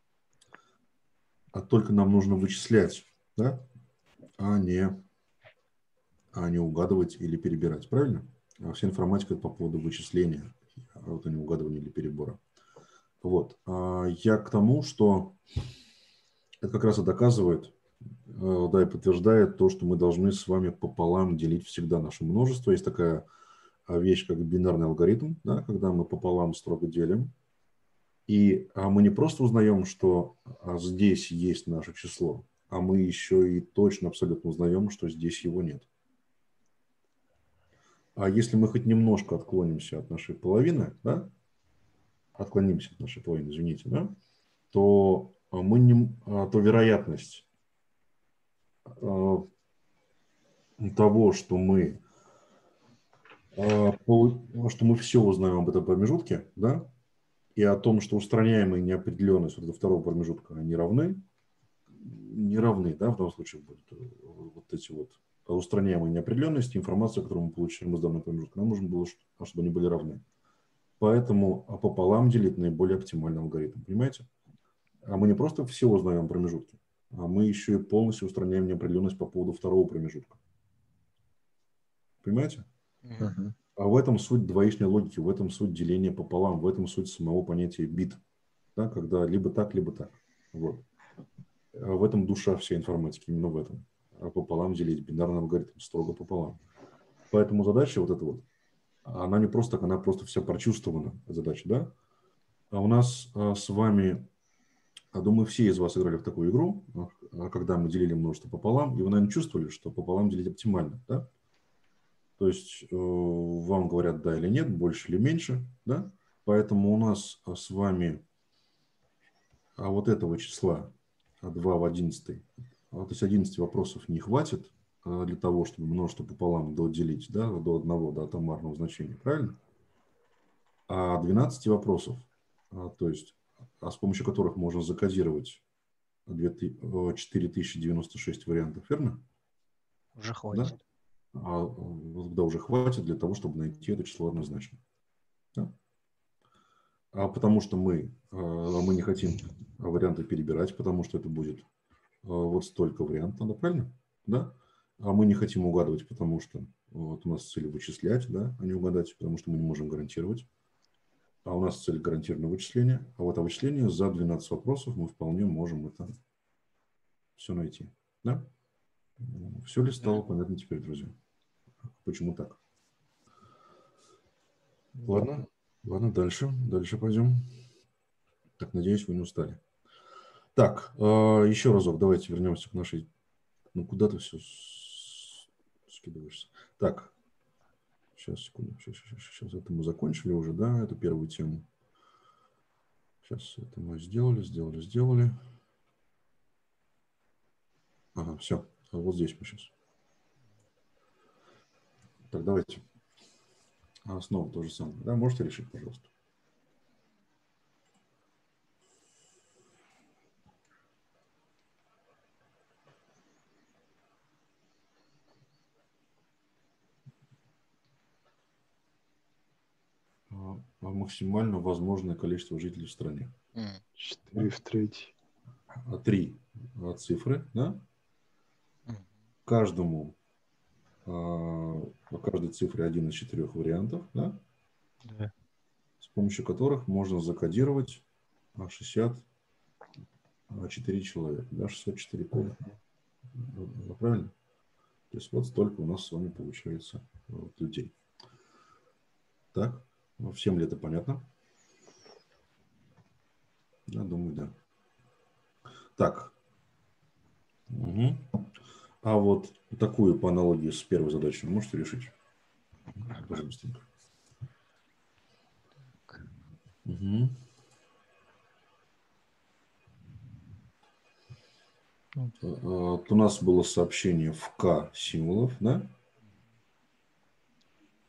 А только нам нужно вычислять, да, а не, а не угадывать или перебирать, правильно? А вся информатика – это по поводу вычисления, а вот не угадывания или перебора. Вот. А я к тому, что это как раз и доказывает, э, да, и подтверждает то, что мы должны с вами пополам делить всегда наше множество. Есть такая а, вещь, как бинарный алгоритм, да, когда мы пополам строго делим. И а, мы не просто узнаем, что а, здесь есть наше число, а мы еще и точно абсолютно узнаем, что здесь его нет. А если мы хоть немножко отклонимся от нашей половины, да, отклонимся от нашей половины, извините, да, то а, мы не, а, то вероятность а, того, что мы, а, полу- что мы все узнаем об этом промежутке, да, и о том, что устраняемая неопределенность вот этого второго промежутка, они равны, не равны, да, в данном случае будут э, вот эти вот устраняемые неопределенности, информация, которую мы получаем из данного промежутка, нам нужно было, ш- чтобы они были равны. Поэтому а, пополам делить наиболее оптимальный алгоритм, понимаете? А мы не просто все узнаем промежутки, а мы еще и полностью устраняем неопределенность по поводу второго промежутка. Понимаете?
Мгм.
Мгм.
А в этом суть двоичной логики, в этом суть деления пополам, в этом суть самого понятия бит, да, когда либо так, либо так. Вот. А в этом душа всей информатики, именно в этом. А пополам делить, бинарный алгоритм, строго пополам. Поэтому задача вот эта вот, она не просто так, она просто вся прочувствована, задача, да? А у нас а, с вами, а, думаю, все из вас играли в такую игру, а, когда мы делили множество пополам, и вы, наверное, чувствовали, что пополам делить оптимально, да? То есть э, вам говорят да или нет, больше или меньше, да? Поэтому у нас а, с вами а вот этого числа а, два в одиннадцатой, а, то есть одиннадцати вопросов не хватит а, для того, чтобы множество пополам доделить, да, до одного, до атомарного значения, правильно? А двенадцати вопросов, а, то есть а с помощью которых можно закодировать две ты- э, четыре тысячи девяносто шесть вариантов, верно?
Уже
Да?
хватит.
А э, вот когда уже хватит для того, чтобы найти это число однозначно. Да? А потому что мы, э, мы не хотим варианты перебирать, потому что это будет э, вот столько вариантов, да, правильно? Да? А мы не хотим угадывать, потому что вот у нас цель вычислять, да, а не угадать, потому что мы не можем гарантировать. А у нас цель гарантированного вычисления. А вот о вычислении за двенадцать вопросов мы вполне можем это все найти. Да? Все ли стало понятно теперь, друзья? Почему так? Ладно, ладно, дальше, дальше пойдем. Так, надеюсь, вы не устали. Так, э, еще разок, давайте вернемся к нашей... Ну, куда ты все скидываешься? Так, сейчас, секунду, сейчас, сейчас, сейчас, это мы закончили уже, да, эту первую тему. Сейчас это мы сделали, сделали, сделали. Ага, все, а вот здесь мы сейчас. Так, давайте. А снова то же самое, да, можете решить, пожалуйста. А, а максимально возможное количество жителей в стране.
М.
четыре в третьей.
А, Три а, цифры, да?
Мгм.
Каждому, а, по каждой цифре один из четырех вариантов, да?
Да.
С помощью которых можно закодировать а, шестьдесят четыре человека, да, шестьдесят четыре кода. Ну, правильно? То есть вот столько у нас с вами получается вот, людей. Так, ну, всем ли это понятно? Я думаю, да. Так. Угу. А вот такую по аналогии с первой задачей можете решить? Тоже быстренько. Угу. Вот у нас было сообщение в К символов, да?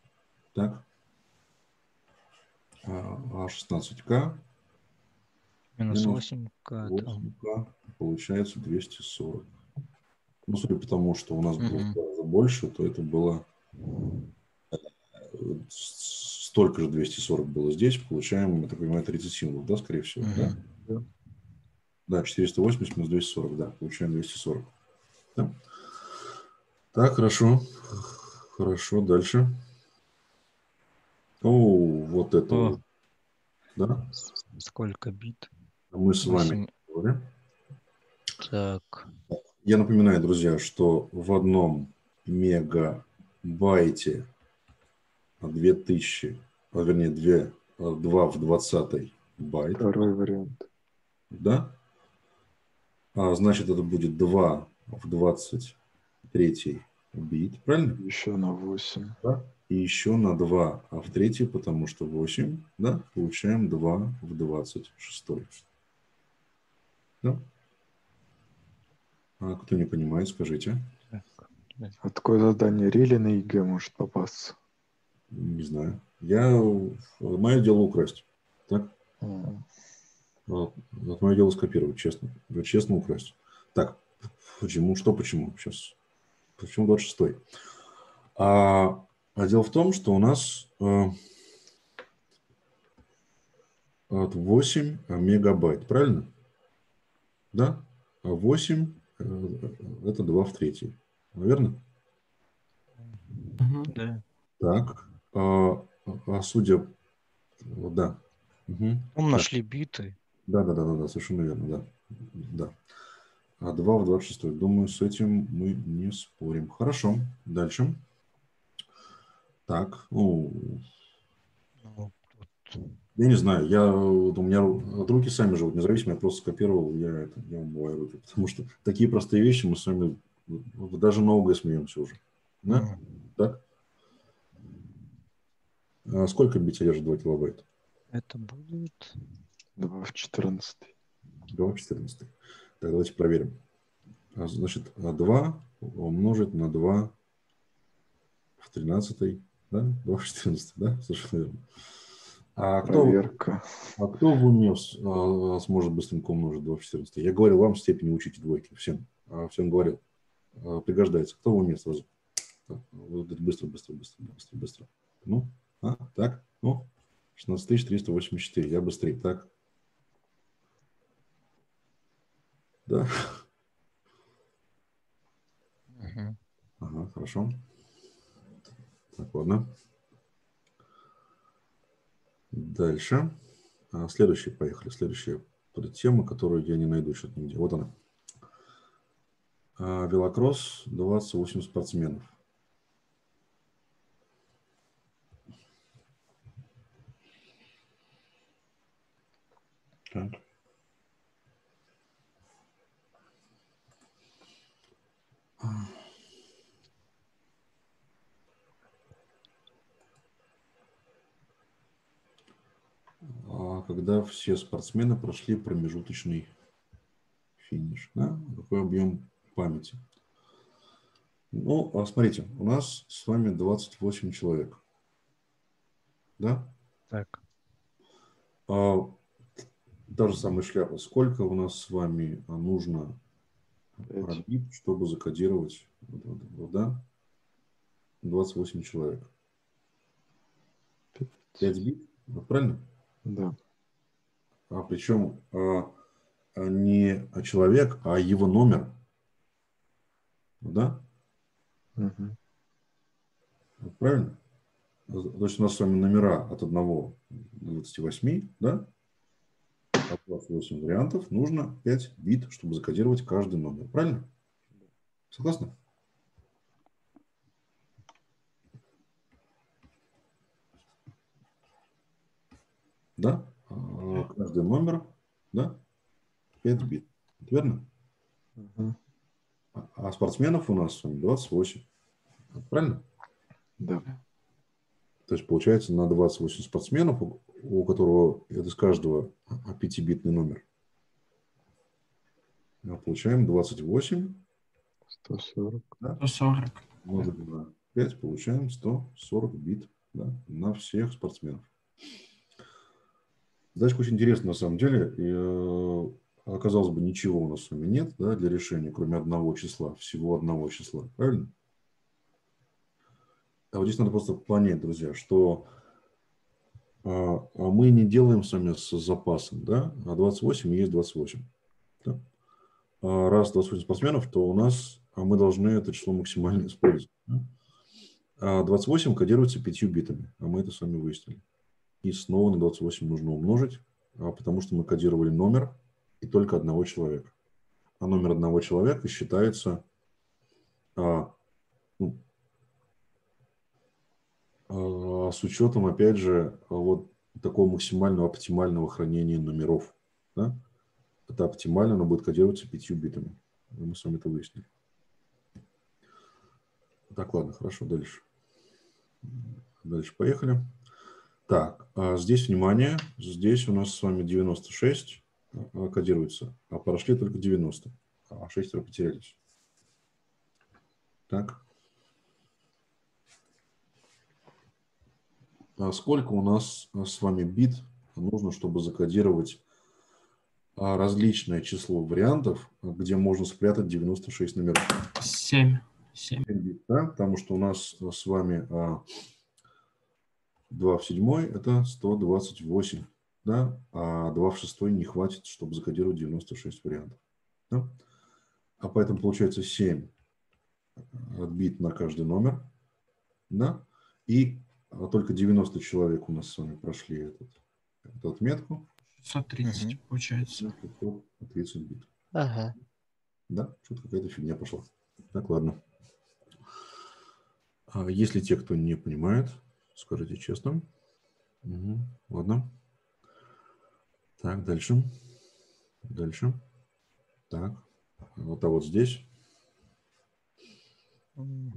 Так. А шестнадцать К.
Минус
Минус
восемь к там.
восемь ка, получается двести сорок. Ну, судя по тому, что у нас было в
Мгм.
два раза больше, то это было э, с- столько же двести сорок было здесь. Получаем, я так понимаю, тридцать символов, да, скорее всего, да?
Мгм.
Да.
Да, четыреста восемьдесят минус двести сорок, да, получаем двести сорок. Да. Так, хорошо. Хорошо, дальше. О, вот это
О,
вот, да?
с- сколько бит?
Мы с вами
Восемь.
говорили.
Так.
Я напоминаю, друзья, что в одном мегабайте две тысячи, а, вернее, две, два в двадцатый байт,
Второй вариант.
да? А, значит, это будет два в двадцать третий бит, правильно?
Еще на восемь.
Да? И еще на два а в третий, потому что восемь, да, получаем два в двадцать шестой. Да? А кто не понимает, скажите.
Так.
А такое задание рели на ЕГЭ может попасться.
Не знаю. Я... Мое дело украсть. Так?
М.
Вот. Вот мое дело скопировать, честно. Честно украсть. Так, почему? Что почему? Сейчас. Почему двадцать шестой? А, а дело в том, что у нас э, от восемь мегабайт, правильно? Да? А восемь э, это два в третий. Верно?
Мгм.
Да.
Так. А, а судя... Да. Угу.
Там
Да.
нашли биты.
Да, да, да, да, да, совершенно верно, да. Да. А два в двадцать шестой. Думаю, с этим мы не спорим. Хорошо. Дальше. Так. Ну,
Ну, тут.
я не знаю. Я, вот у меня ру- руки сами живут независимо. Я просто скопировал. Я, это, я умываю руки. Потому что такие простые вещи мы с вами вот даже на ОГЭ смеемся уже. Да?
М.
Так? А сколько бит содержит два килобайта?
Это будет.
Два в четырнадцатый.
два в четырнадцатый. Так, давайте проверим. А, значит, а два умножить на два в тринадцатый. Да? два в четырнадцатый. Да? Совершенно верно. А кто,
Проверка.
а кто в уме с- а, сможет быстренько умножить два в четырнадцатый? Я говорил вам в степени учите двойки. Всем. А, всем говорил. А, пригождается. Кто в уме сразу? Так, вот это быстро, быстро, быстро, быстро, быстро. Ну, а, так, ну, шестнадцать тысяч триста восемьдесят четыре. Я быстрее. Так. Да.
Мгм.
Ага, хорошо. Так, ладно. Дальше. А, следующий, поехали. Следующая тема, которую я не найду что-то нигде. Вот она. А, велокросс, двадцать восемь спортсменов. Так. А, когда все спортсмены прошли промежуточный финиш. Да? Какой объем памяти? Ну, а смотрите, у нас с вами двадцать восемь человек. Да?
Так.
А, та же самая шляпа. Сколько у нас с вами а, нужно
Пять.
бит, чтобы закодировать, вот, вот, вот, да? двадцать восемь человек. пять бит, вот правильно?
Да.
А причем а, а не человек, а его номер. Да?
Мгм.
Вот правильно? То есть у нас с вами номера от одного до двадцати восьми, да? А двадцать восемь вариантов, нужно пять бит, чтобы закодировать каждый номер. Правильно? Согласны? Да? А, каждый номер, да? пять бит. Верно?
Мгм.
А а спортсменов у нас с вами двадцать восемь. Правильно?
Да.
То есть получается на двадцать восемь спортсменов, у у которого это из каждого пятибитный номер, а получаем двадцать восемь,
сто сорок.
да,
сто сорок.
умножить на пять, получаем сто сорок бит, да, на всех спортсменов. Задачка очень интересная на самом деле. И, э, оказалось бы, ничего у нас с вами нет, да, для решения, кроме одного числа, всего одного числа. Правильно? А вот здесь надо просто понять, друзья, что а, а мы не делаем с вами с запасом, да, а двадцать восемь есть двадцать восемь. Да? А раз двадцать восемь спортсменов, то у нас а мы должны это число максимально использовать. Да? А двадцать восемь кодируется пятью битами, а мы это с вами выяснили. И снова на двадцать восемь нужно умножить, а, потому что мы кодировали номер и только одного человека. А номер одного человека считается а, ну, а, с учетом, опять же, вот такого максимального оптимального хранения номеров. Да? Это оптимально, оно будет кодироваться пятью битами. Мы с вами это выяснили. Так, ладно, хорошо, дальше. Дальше поехали. Так, а здесь, внимание, здесь у нас с вами девяносто шесть а, кодируется, а прошли только девяносто, а шестеро потерялись. Так. А сколько у нас с вами бит нужно, чтобы закодировать различное число вариантов, где можно спрятать девяносто шесть номеров?
семь. семь.
Бит, да? Потому что у нас с вами два в седьмой – это сто двадцать восемь, да? А два в шестой не хватит, чтобы закодировать девяносто шесть вариантов. Да? А поэтому получается семь бит на каждый номер, да? И только девяносто человек у нас с вами прошли этот, эту отметку.
шестьсот тридцать
Мгм.
получается.
шестьсот тридцать бит.
Ага.
Да, что-то какая-то фигня пошла. Так, ладно. А если те, кто не понимает, скажите честно. Угу. Ладно. Так, дальше. Дальше. Так. Вот, а вот здесь.
М.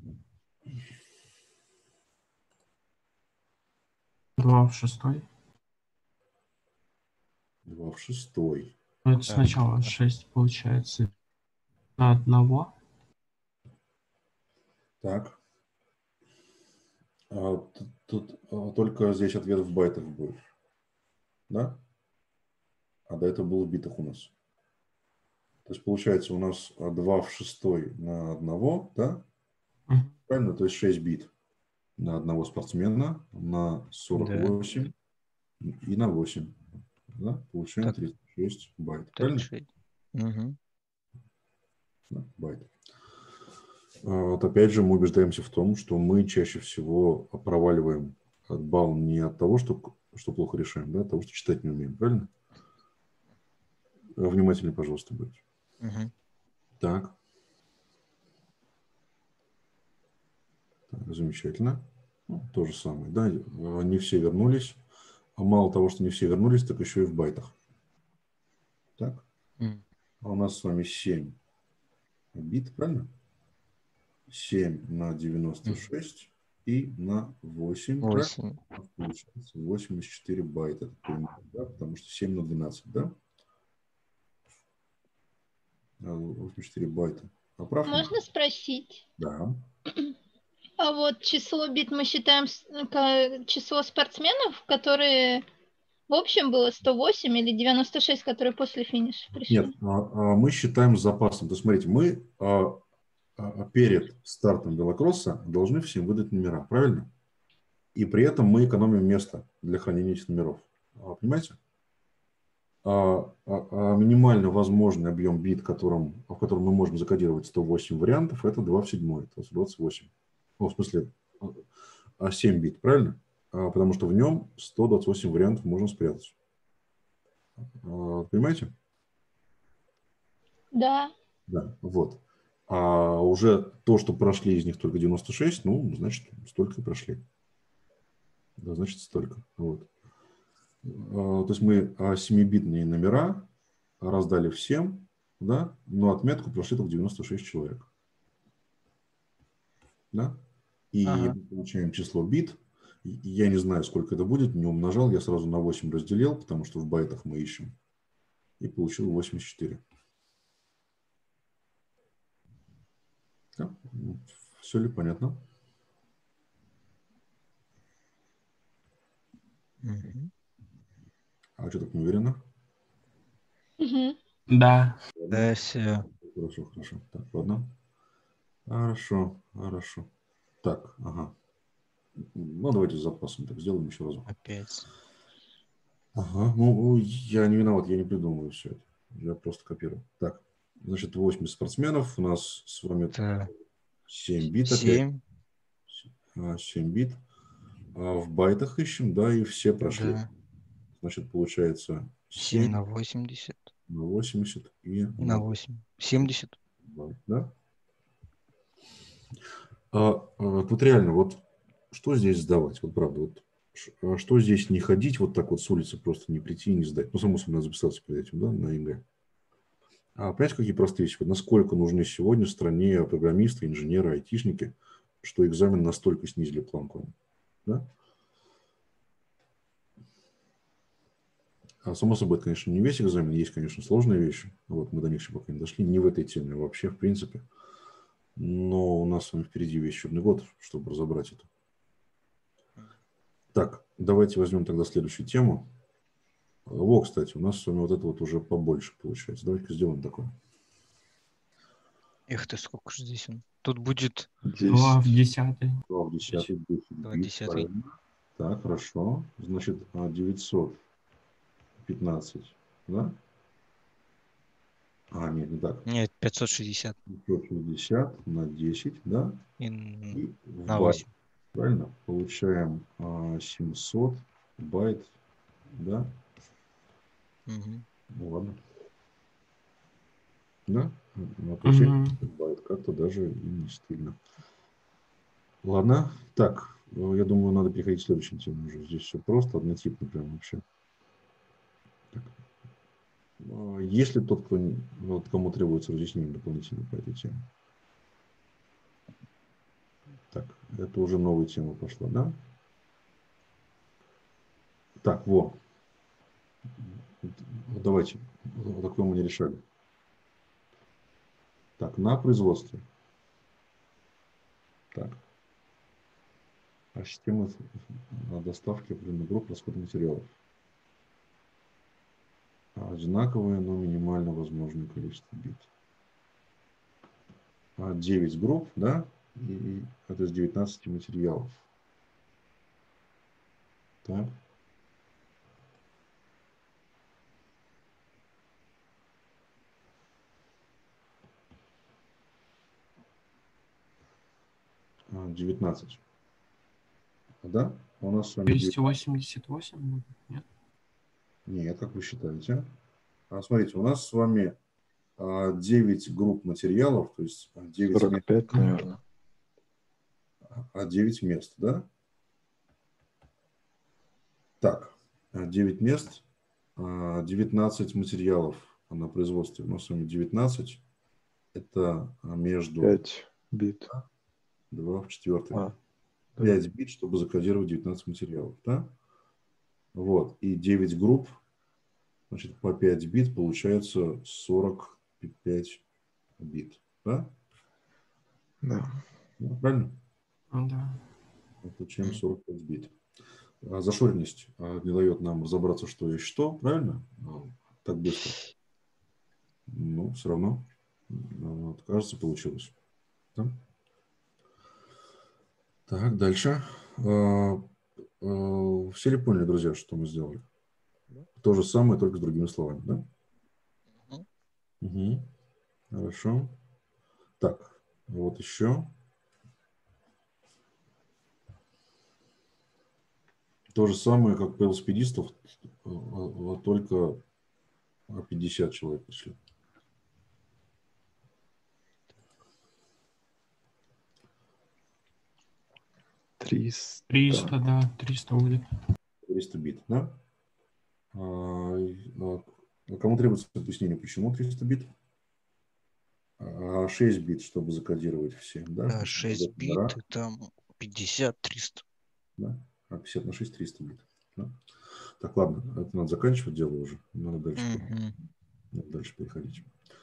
два в шестой.
два в шестой.
Ну, это
Да.
сначала шесть получается на одного.
Так. А, тут, тут а, только здесь ответ в байтах будет. Да? А до этого было в битах у нас. То есть получается у нас два в шестой на одного, да?
Мгм.
Правильно? То есть шесть бит на одного спортсмена, на сорок восемь и на восемь. Да? Получаем
Так.
тридцать шесть байт. Правильно?
тридцать шесть. Мгм.
Да, байт. А, Вот опять же мы убеждаемся в том, что мы чаще всего проваливаем от балл не от того, что, что плохо решаем, да, от того, что читать не умеем. Правильно? Внимательнее, пожалуйста, будьте.
Мгм.
Так. Так, замечательно. Ну, то же самое. Да, не все вернулись. А мало того, что не все вернулись, так еще и в байтах. Так.
М.
А у нас с вами семь бит, правильно? семь на девяносто шесть и на восемь, правильно?
восемь.
Получается восемьдесят четыре байта, да? Потому что семь на двенадцать, да? восемьдесят четыре байта. Поправь меня?
Можно спросить?
Да.
А вот число бит мы считаем с- ну, ка- число спортсменов, которые в общем было сто восемь или девяносто шесть, которые после финиша пришли?
Нет, а, а мы считаем с запасом. То есть, смотрите, мы а, а, перед стартом велокросса должны всем выдать номера, правильно? И при этом мы экономим место для хранения этих номеров. А, Понимаете? А, а, а минимально возможный объем бит, которым, в котором мы можем закодировать сто восемь вариантов, это два в седьмой, то есть двадцать восемь. Ну, в смысле, а, семь бит, правильно? А, потому что в нем сто двадцать восемь вариантов можно спрятать. А, Понимаете?
Да.
Да, вот. А уже то, что прошли из них только девяносто шесть, ну, значит, столько и прошли. Да, значит, столько. Вот. А, То есть мы а, семибитные номера раздали всем, да, но отметку прошли только девяносто шесть человек. Да? И
Ага.
мы получаем число бит. И Я не знаю, сколько это будет, не умножал, я сразу на восемь разделил, потому что в байтах мы ищем. И получил восемьдесят четыре. Да? Все ли понятно?
Мгм.
А что так не уверена?
Мгм.
Да.
Да, все.
Хорошо, хорошо. Так, ладно. Хорошо, хорошо. Так, ага. Ну, давайте с запасом так сделаем еще разок.
Опять.
Ага, ну, я не виноват, я не придумываю все это. Я просто копирую. Так, значит, восемь спортсменов. У нас с вами
Это
семь бит опять.
семь.
А, семь бит. А в байтах ищем, да, и все прошли.
Да.
Значит, получается
семь
семь
на восемьдесят.
на восемьдесят и
И на
на
восемь. семьдесят.
байт, да? А, а, тут реально, вот что здесь сдавать? Вот правда, вот ш- а что здесь не ходить вот так вот с улицы, просто не прийти и не сдать? Ну, само собой, надо записаться перед этим, да, на ЕГЭ. А понимаете, какие простые вещи? Вот насколько нужны сегодня стране программисты, инженеры, айтишники, что экзамен настолько снизили планку, да? А само собой, это, конечно, не весь экзамен, есть, конечно, сложные вещи. Вот мы до них еще пока не дошли, не в этой теме, а вообще, в принципе. Но у нас с вами впереди весь учебный год, чтобы разобрать это. Так, давайте возьмем тогда следующую тему. Во, кстати, у нас с вами вот это вот уже побольше получается. Давайте-ка сделаем такое.
Эх ты, сколько же здесь он. Тут будет
Два в
десять.
десятый.
два в десятый, десять
два
бит,
десятый.
правильно. Так, хорошо. Значит, а, девятьсот пятнадцать, да? А, нет, не так.
Нет, пятьсот шестьдесят.
пятьсот шестьдесят на десять, да?
И н-
И в
на
байт,
восемь.
правильно? Получаем а, семьсот байт, да?
Мгм.
Ну ладно. Да? Ну, отвечать
Мгм.
байт как-то даже и не стыдно. Ладно. Так, ну, я думаю, надо переходить к следующей теме уже. Здесь все просто, однотипно прям вообще. Так. А, Есть ли тот, кто, не- вот, кому требуется разъяснение дополнительно по этой теме? Так, это уже новая тема пошла, да? Так, во. Вот давайте. Вот такое мы не решали. Так, на производстве. Так. А система э, доставки определенных групп расходных материалов. Одинаковое, но минимально возможное количество бит. А, девять групп, да? И это из девятнадцати материалов. Так. А, девятнадцать. Да? У нас с вами
двести
девятнадцать.
восемьдесят восемь будет? Нет?
Нет, как вы считаете? А, смотрите, у нас с вами а, девять групп материалов, то есть а, девять
сорок
мест,
пять, наверное.
а девять мест, да? Так, а, девять мест, а, девятнадцать материалов на производстве. У нас с вами девятнадцать. Это а, между
пять бит.
два в четвертый.
А, да.
пять бит, чтобы закодировать девятнадцать материалов, да? Вот, и девять групп, значит, по пять бит, получается сорок пять бит, да?
Да.
Ну, правильно?
Ну да.
Мы получаем сорок пять бит. А зашоренность а, не дает нам разобраться, что есть что, правильно? А, так быстро. Ну, все равно, а, вот, кажется, получилось. Да? Так, дальше. А, а, все ли поняли, друзья, что мы сделали? То же самое, только с другими словами, да?
Мгм.
Угу. Хорошо. Так, вот еще. То же самое, как по велосипедистов, а, а, только пятьдесят человек пришли.
триста.
триста, да, триста будет.
триста бит, да? А, а, кому требуется объяснение, почему триста бит? А, шесть бит, чтобы закодировать все, да?
Да, шесть бит,
Да,
и там пятьдесят, триста.
да? А пятьдесят на шесть, триста бит. Да? Так, ладно, это надо заканчивать дело уже. Надо дальше,
Мгм.
надо дальше переходить.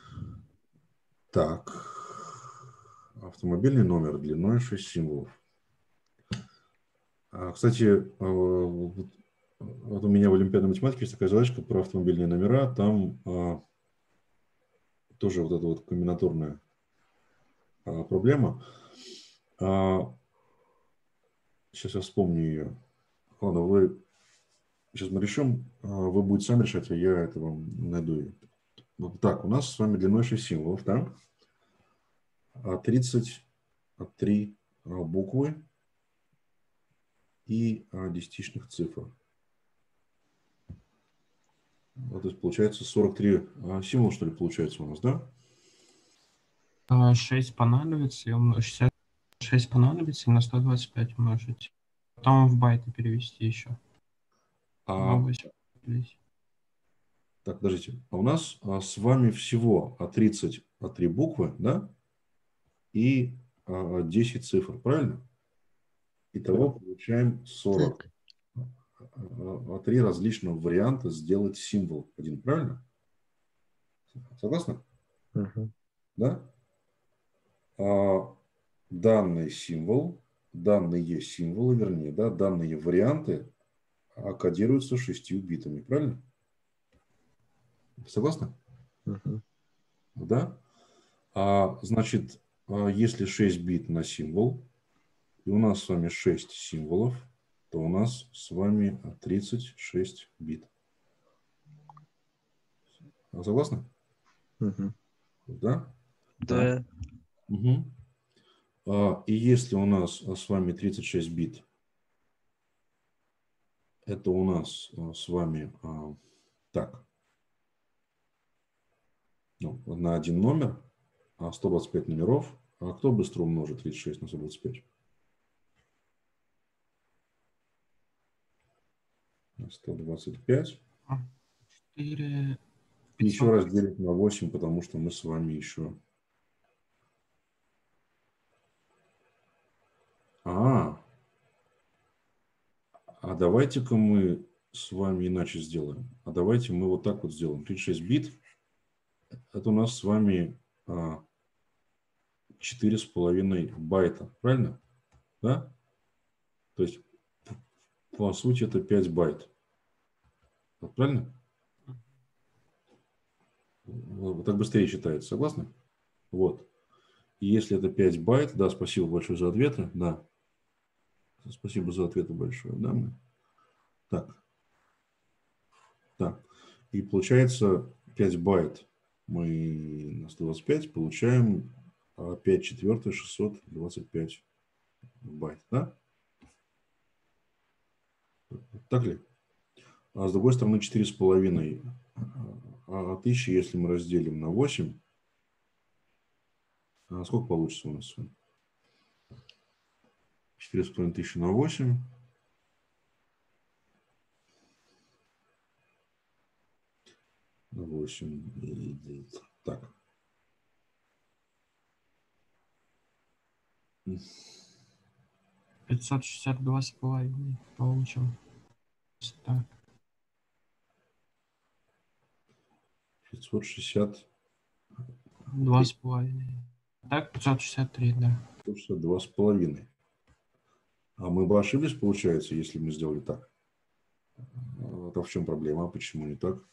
Так. Автомобильный номер длиной шесть символов. А, кстати, а, вот Вот у меня в олимпиадной математике есть такая задачка про автомобильные номера. Там а, тоже вот эта вот комбинаторная а, проблема. А, сейчас я вспомню ее. Ладно, вы сейчас мы решим, а, вы будете сами решать, а я это вам найду ее. Вот так, у нас с вами длиной шесть символов, да? А тридцать три а, буквы и а, десятичных цифр. Вот, то есть получается сорок три а, символа, что ли, получается у нас, да?
А, шесть понадобится, и умножить шестьдесят шесть понадобится, и на сто двадцать пять умножить. Потом в байты перевести еще.
А,
восемь.
так, подождите. А у нас а, с вами всего а, тридцать три буквы, да? И а, десять цифр, правильно? Итого получаем сорок. А, три различных варианта сделать символ один, правильно? Согласны?
Мгм.
Да? А, данный символ, данные символы, вернее, да, данные варианты а, кодируются шестью битами, правильно? Согласны?
Мгм.
Да? А, значит, а, если шесть бит на символ, и у нас с вами шесть символов, то у нас с вами тридцать шесть бит. Согласны?
Мгм.
Да?
Да.
Угу. А, и если у нас а, с вами тридцать шесть бит, это у нас а, с вами а, так, ну, на один номер, а сто двадцать пять номеров. А кто быстро умножит тридцать шесть на сто двадцать пять? На сто двадцать пять.
четыре.
И еще раз делить на восемь, потому что мы с вами еще... А, а давайте-ка мы с вами иначе сделаем. А давайте мы вот так вот сделаем. тридцать шесть бит. Это у нас с вами а, четыре с половиной байта. Правильно? Да? То есть, по сути, это пять байт. Правильно? Вот так быстрее читается. Согласны? Вот. И если это пять байт, да, спасибо большое за ответы. Да. Спасибо за ответы большое. Да, мы. Так. Так. И получается пять байт мы на сто двадцать пять получаем пять четвертых шестьсот двадцать пять байт. Да? Так ли? А с другой стороны четыре с половиной тысячи, если мы разделим на восемь, а сколько получится у нас? четыре с половиной тысячи на восемь. На восемь. Так.
пятьсот шестьдесят два с половиной получим. Так.
пятьсот шестьдесят
Два с половиной. Так, пятьсот шестьдесят три, да.
пятьсот шестьдесят два с половиной. А мы бы ошиблись, получается, если мы сделали так. Это в чем проблема? Почему не так?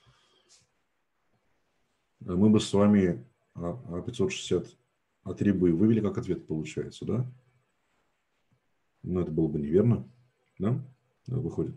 Мы бы с вами пятьсот шестьдесят три бы вывели как ответ, получается, да? Но это было бы неверно, да? Выходит.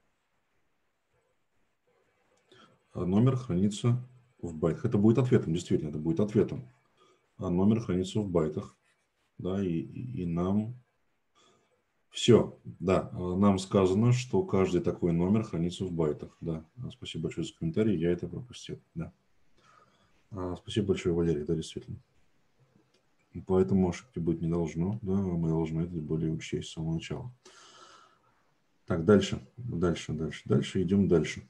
А номер хранится в байтах. Это будет ответом, действительно, это будет ответом. А номер хранится в байтах, да, и, и, и нам... Все, да, нам сказано, что каждый такой номер хранится в байтах, да. Спасибо большое за комментарий, я это пропустил, да. А, спасибо большое, Валерий, да, действительно. Поэтому ошибки быть не должно, да, мы должны это более учесть с самого начала. Так, дальше, дальше, дальше, дальше, идем дальше.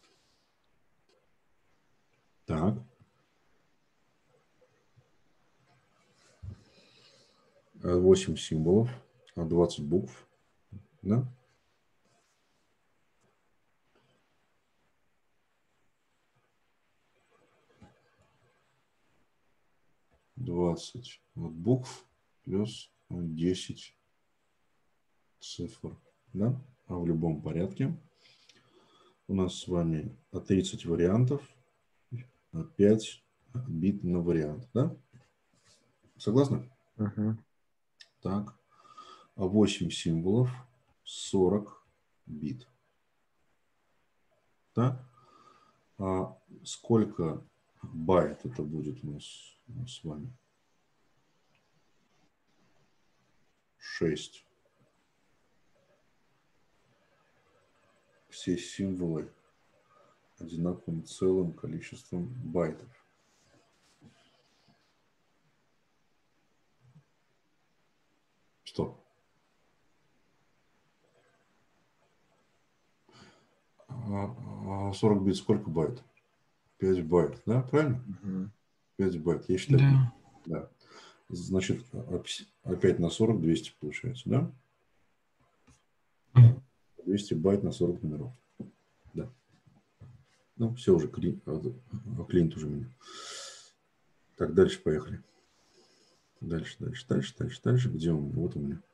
Так. восемь символов, двадцать букв, да? двадцать букв плюс десять цифр, да? А в любом порядке. у нас с вами тридцать вариантов, пять бит на вариант, да? Согласны?
Мгм.
Так, восемь символов, сорок бит. Да? А сколько байт это будет у нас, у нас с вами? шесть. Все символы одинаковым целым количеством байтов. Что? А, а сорок бит сколько байт? пять байт, да? Правильно?
Мгм.
пять байт. Я считаю,
Да.
да. Значит, опять на сорок двести получается, да? двести байт на сорок номеров. Да. Ну, все уже, клиент, клиент уже меня. Так, дальше поехали. Дальше, дальше, дальше, дальше, дальше. Где у меня? Вот у меня.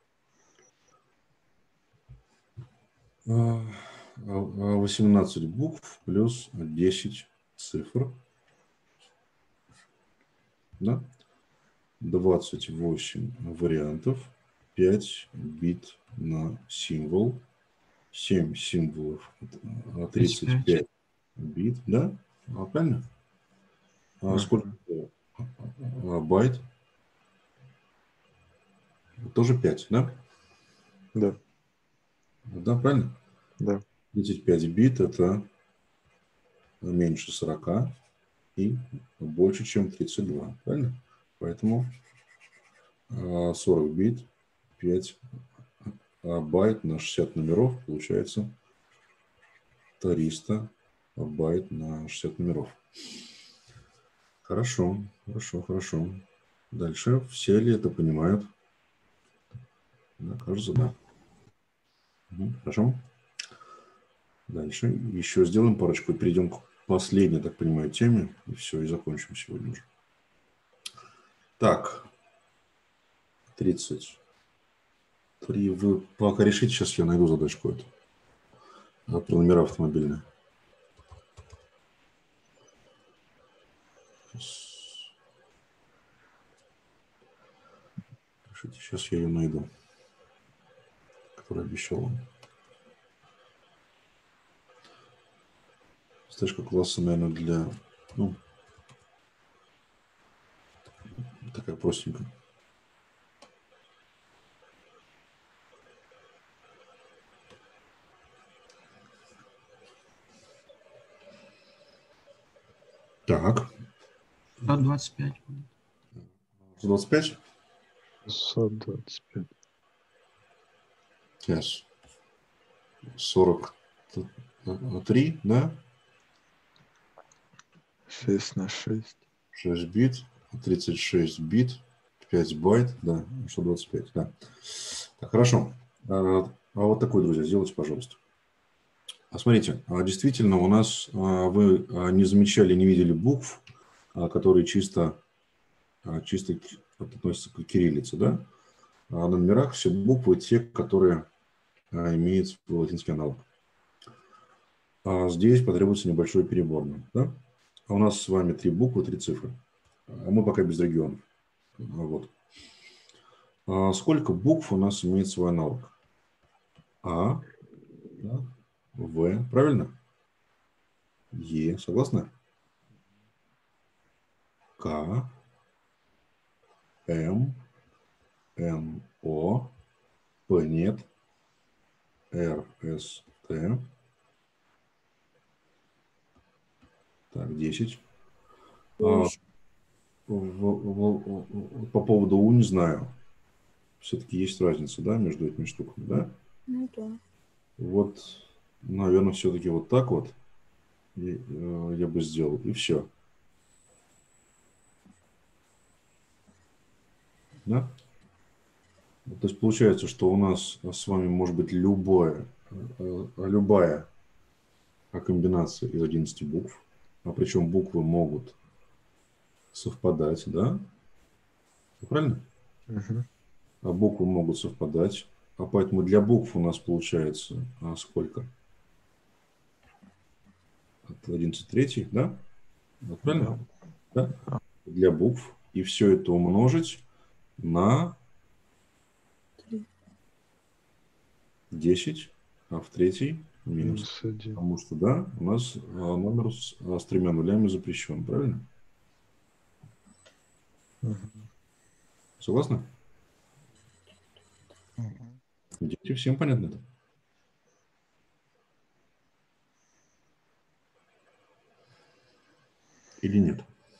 восемнадцать букв плюс десять цифр. Да? двадцать восемь вариантов. пять бит на символ. семь символов. тридцать пять бит. Да? А, правильно? А
Мгм.
сколько а, байт? Тоже пять, да?
Да,
Да, правильно?
да.
тридцать пять бит – это меньше сорока и больше, чем тридцать два. Правильно? Поэтому а, сорок бит, пять байт на шестьдесят номеров получается триста байт на шестьдесят номеров. Хорошо, хорошо, хорошо. Дальше все ли это понимают? Да, кажется, да. Угу, хорошо. Дальше еще сделаем парочку и перейдем к последней, так понимаю, теме. И все, и закончим сегодня уже. Так, тридцать три. Вы пока решите, сейчас я найду задачку эту. Про номера автомобильные. Решите, сейчас я ее найду, которую обещал вам. Задачка класса, наверное, для... Ну, такая простенькая. Так.
сто двадцать пять.
сто двадцать пять?
сто двадцать пять.
Сейчас. сорок три, да?
шесть на шесть.
шесть бит, тридцать шесть бит, пять байт, да, сто двадцать пять, да. Так, хорошо. А, а вот такой, друзья, сделайте, пожалуйста. А смотрите, действительно, у нас вы не замечали, не видели букв, которые чисто, чисто относятся к кириллице, да? А на номерах все буквы те, которые имеют свой латинский аналог. А здесь потребуется небольшой перебор. Да? А у нас с вами три буквы, три цифры. А мы пока без регионов. Вот. А сколько букв у нас имеет свой аналог? А, да, В, правильно? Е, согласны? К, М, Н, О, П, нет, Р, С, Т. Так, десять. А, в, в, в, по поводу У не знаю. Все-таки есть разница, да, между этими штуками, да?
Ну да.
Вот, наверное, все-таки вот так вот я, я бы сделал, и все. Да? То есть получается, что у нас с вами может быть любое, любая комбинация из одиннадцати букв, а причем буквы могут совпадать, да? Правильно?
Угу.
А буквы могут совпадать. А поэтому для букв у нас получается а сколько? от одиннадцать третий, да? Вот правильно?
Да.
Да? Для букв. И все это умножить на десять, а в третий минус.
Минус один.
Потому что, да, у нас а, номер с, а, с тремя нулями запрещен, правильно?
Мгм.
Согласны?
Мгм.
Дети, всем понятно это? Или нет?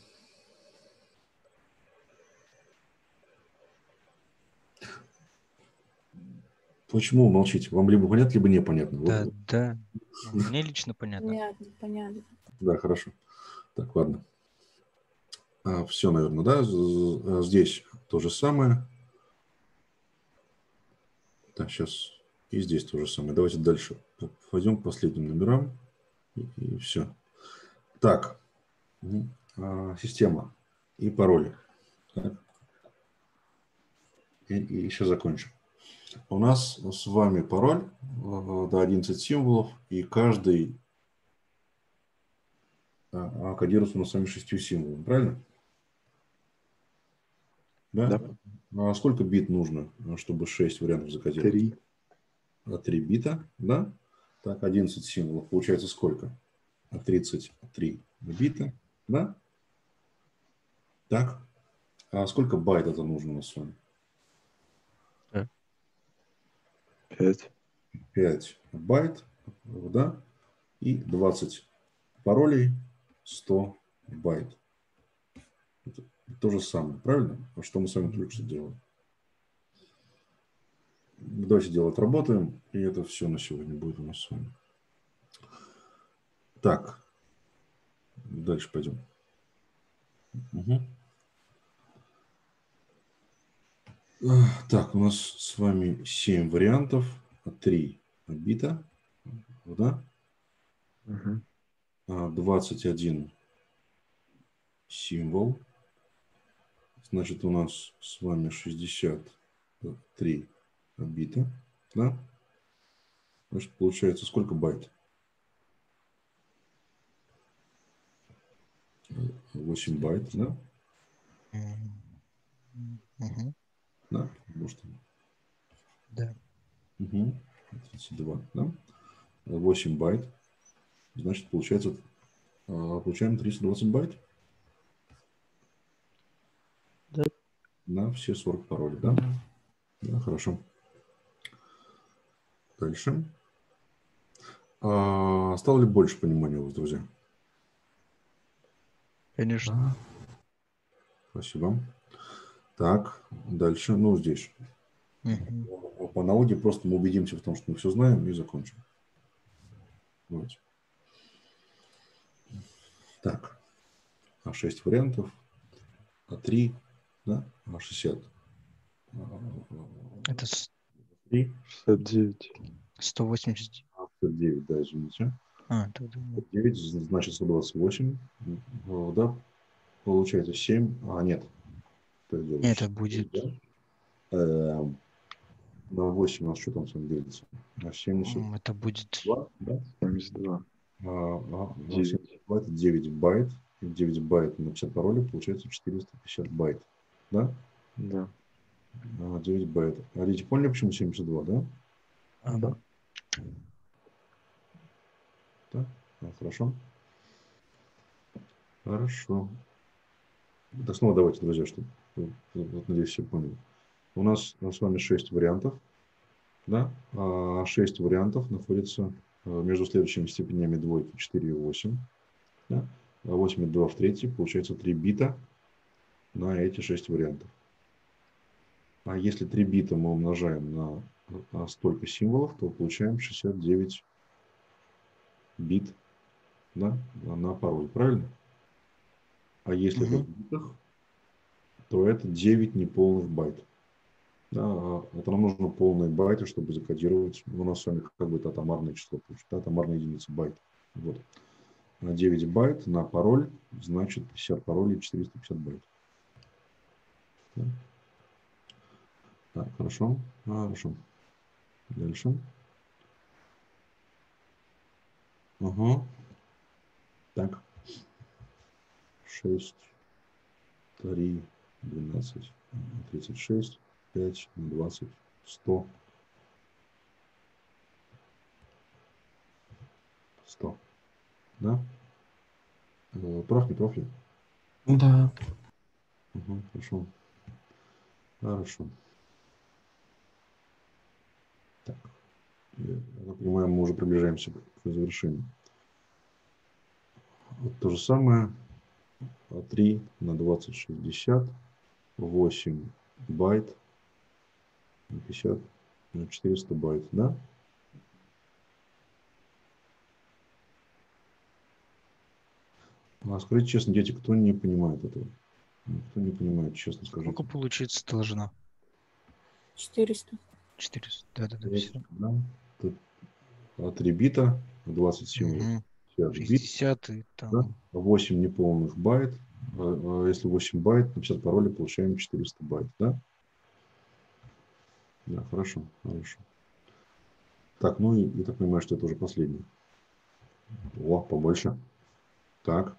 Почему вы молчите? Вам либо понятно, либо непонятно. Вот-
Да, да. Мне лично понятно.
Понятно, понятно.
Да, хорошо. Так, ладно. все, наверное, да? З- з- Здесь то же самое. Так, сейчас и здесь то же самое. Давайте дальше пойдем к последним номерам. И, все. Так, Мгм. А, система и пароли. Так. И, и еще закончим. У нас с вами пароль, э, да, одиннадцать символов, и каждый а, а, кодируется у нас с вами шестью символами, правильно? Да?
Да.
А сколько бит нужно, чтобы шесть вариантов закодировать?
Три.
А, три бита, да? Так, одиннадцать символов. Получается сколько? А, тридцать три бита, да? Так. А сколько байт это нужно у нас с вами?
Пять.
пять байт, да? И двадцать паролей, сто байт. Это то же самое, правильно? А что мы с вами только что делали? Давайте дело отработаем, и это все на сегодня будет у нас с вами. Так, дальше пойдем. Угу. Так, у нас с вами семь вариантов, три бита, да?
Мгм.
двадцать один символ. Значит, у нас с вами шестьдесят три бита, да? Значит, получается сколько байт? восемь байт, да?
Мгм. Мгм.
Да, потому что...
Да.
Угу. тридцать два, да? восемь байт. Значит, получается, а, получаем триста двадцать байт?
Да.
На все сорок паролей, да? Да, хорошо. Дальше. А, стало ли больше понимания у вас, друзья?
Конечно.
Да. Спасибо. Так, дальше. Ну, здесь.
Мгм.
По аналогии просто мы убедимся в том, что мы все знаем, и закончим. Давайте. Так. А шесть вариантов. А три, да? А шестьдесят.
Это с-
три.
шестьдесят девять.
сто восемьдесят.
А шестьдесят девять, да, извините.
А, тогда нет.
девять, значит сто двадцать восемь. Да, получается семь. А, нет. То есть делаем
Это
шестьдесят девять,
будет
да? Эм, на восемь у нас что там с вами делится? На семьдесят два,
м, это будет
да?
семьдесят два.
А, а, на
Девять.
семьдесят два это девять байт. И девять байт на пятьдесят паролей получается четыреста пятьдесят байт. Да?
Да.
А, девять байт. А дети поняли, почему семьдесят два, да?
а,
Да.
Да? А, хорошо. Хорошо. Так снова давайте, друзья, чтобы, вот, надеюсь, все поняли. У нас с вами шесть вариантов, да? А шесть вариантов находятся между следующими степенями двойки четыре и восемь. Да? А восемь и два в третьей, получается три бита на эти шесть вариантов. А если три бита мы умножаем на, на столько символов, то получаем шестьдесят девять бит, да, на пароль, правильно? А если это
Мгм.
в битах, то это девять неполных байт. Да, а это нам нужно полные байты, чтобы закодировать. У нас с вами как бы это атомарное число, да, атомарная единица байт. Вот. На девять байт на пароль, значит пятьдесят паролей, четыреста пятьдесят байт. Да. Так, хорошо. А, хорошо. Дальше. Ага. Так. шесть, три, двенадцать, тридцать шесть, пять, двадцать, сто. сто. Да? Э, Прав, не прав ли?
Да.
Угу, хорошо. Хорошо. Так. Я так понимаю, мы уже приближаемся к завершению. Вот то же самое. три на двадцать, шестьдесят. восемь байт. пятьдесят. На четыреста байт, да? А скажите честно, дети, кто не понимает этого? Кто не понимает, честно скажите.
Сколько получиться должно?
четыреста.
четыреста. Да-да-да,
Вот,
все.
да. Тут а, три бита, двадцать символов,
Угу.
пятьдесят бит,
шестьдесят и
да?
там...
восемь неполных байт. А, а Если восемь байт, на пятьдесят паролей получаем четыреста байт, да? Да, хорошо, хорошо. Так, ну и я так понимаю, что это уже последний. О, побольше. Так.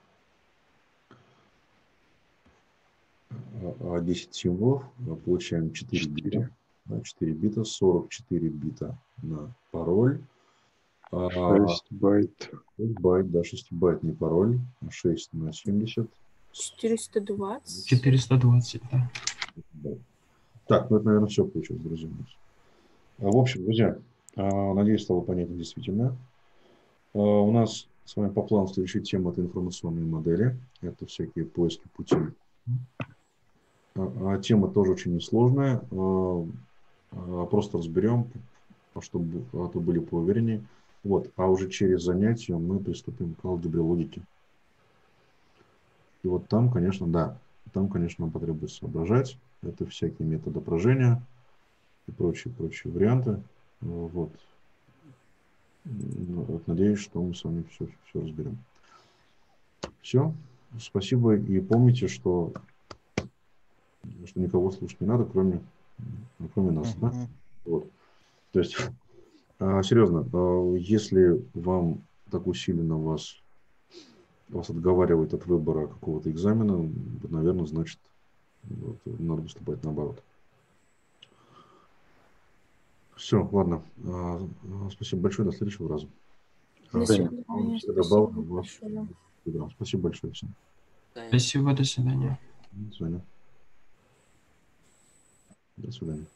А, а десять символов, а, получаем четыре бита.
четыре.
Да, четыре бита, сорок четыре бита на пароль. А,
шесть байт.
шесть байт, да, шесть байт не пароль. шесть на семьдесят.
четыреста двадцать.
четыреста двадцать, да.
байт. Так, ну это, наверное, все получилось, друзья. А, В общем, друзья, а, надеюсь, стало понятно действительно. А, У нас с вами по плану следующая тема – это информационные модели. Это всякие поиски пути. А, а Тема тоже очень несложная. А, а, Просто разберем, чтобы а то были поувереннее. Вот. А уже через занятия мы приступим к алгебре логики. И вот там, конечно, да, там, конечно, нам потребуется соображать. Это всякие методы отражения и прочие, прочие варианты. Вот. Вот. Надеюсь, что мы с вами все, все разберем. Все. Спасибо. И помните, что, что никого слушать не надо, кроме, кроме нас. Да?
Мгм.
Вот. То есть, а, серьезно, а, если вам так усиленно вас, вас отговаривает от выбора какого-то экзамена, вот, наверное, значит, вот, надо выступать наоборот. Все, ладно. А, а, Спасибо большое. До следующего раза.
До
А,
свидания.
всего
Спасибо
добавлю вас.
большое.
Да, спасибо большое всем.
Спасибо, до свидания.
До свидания. До свидания.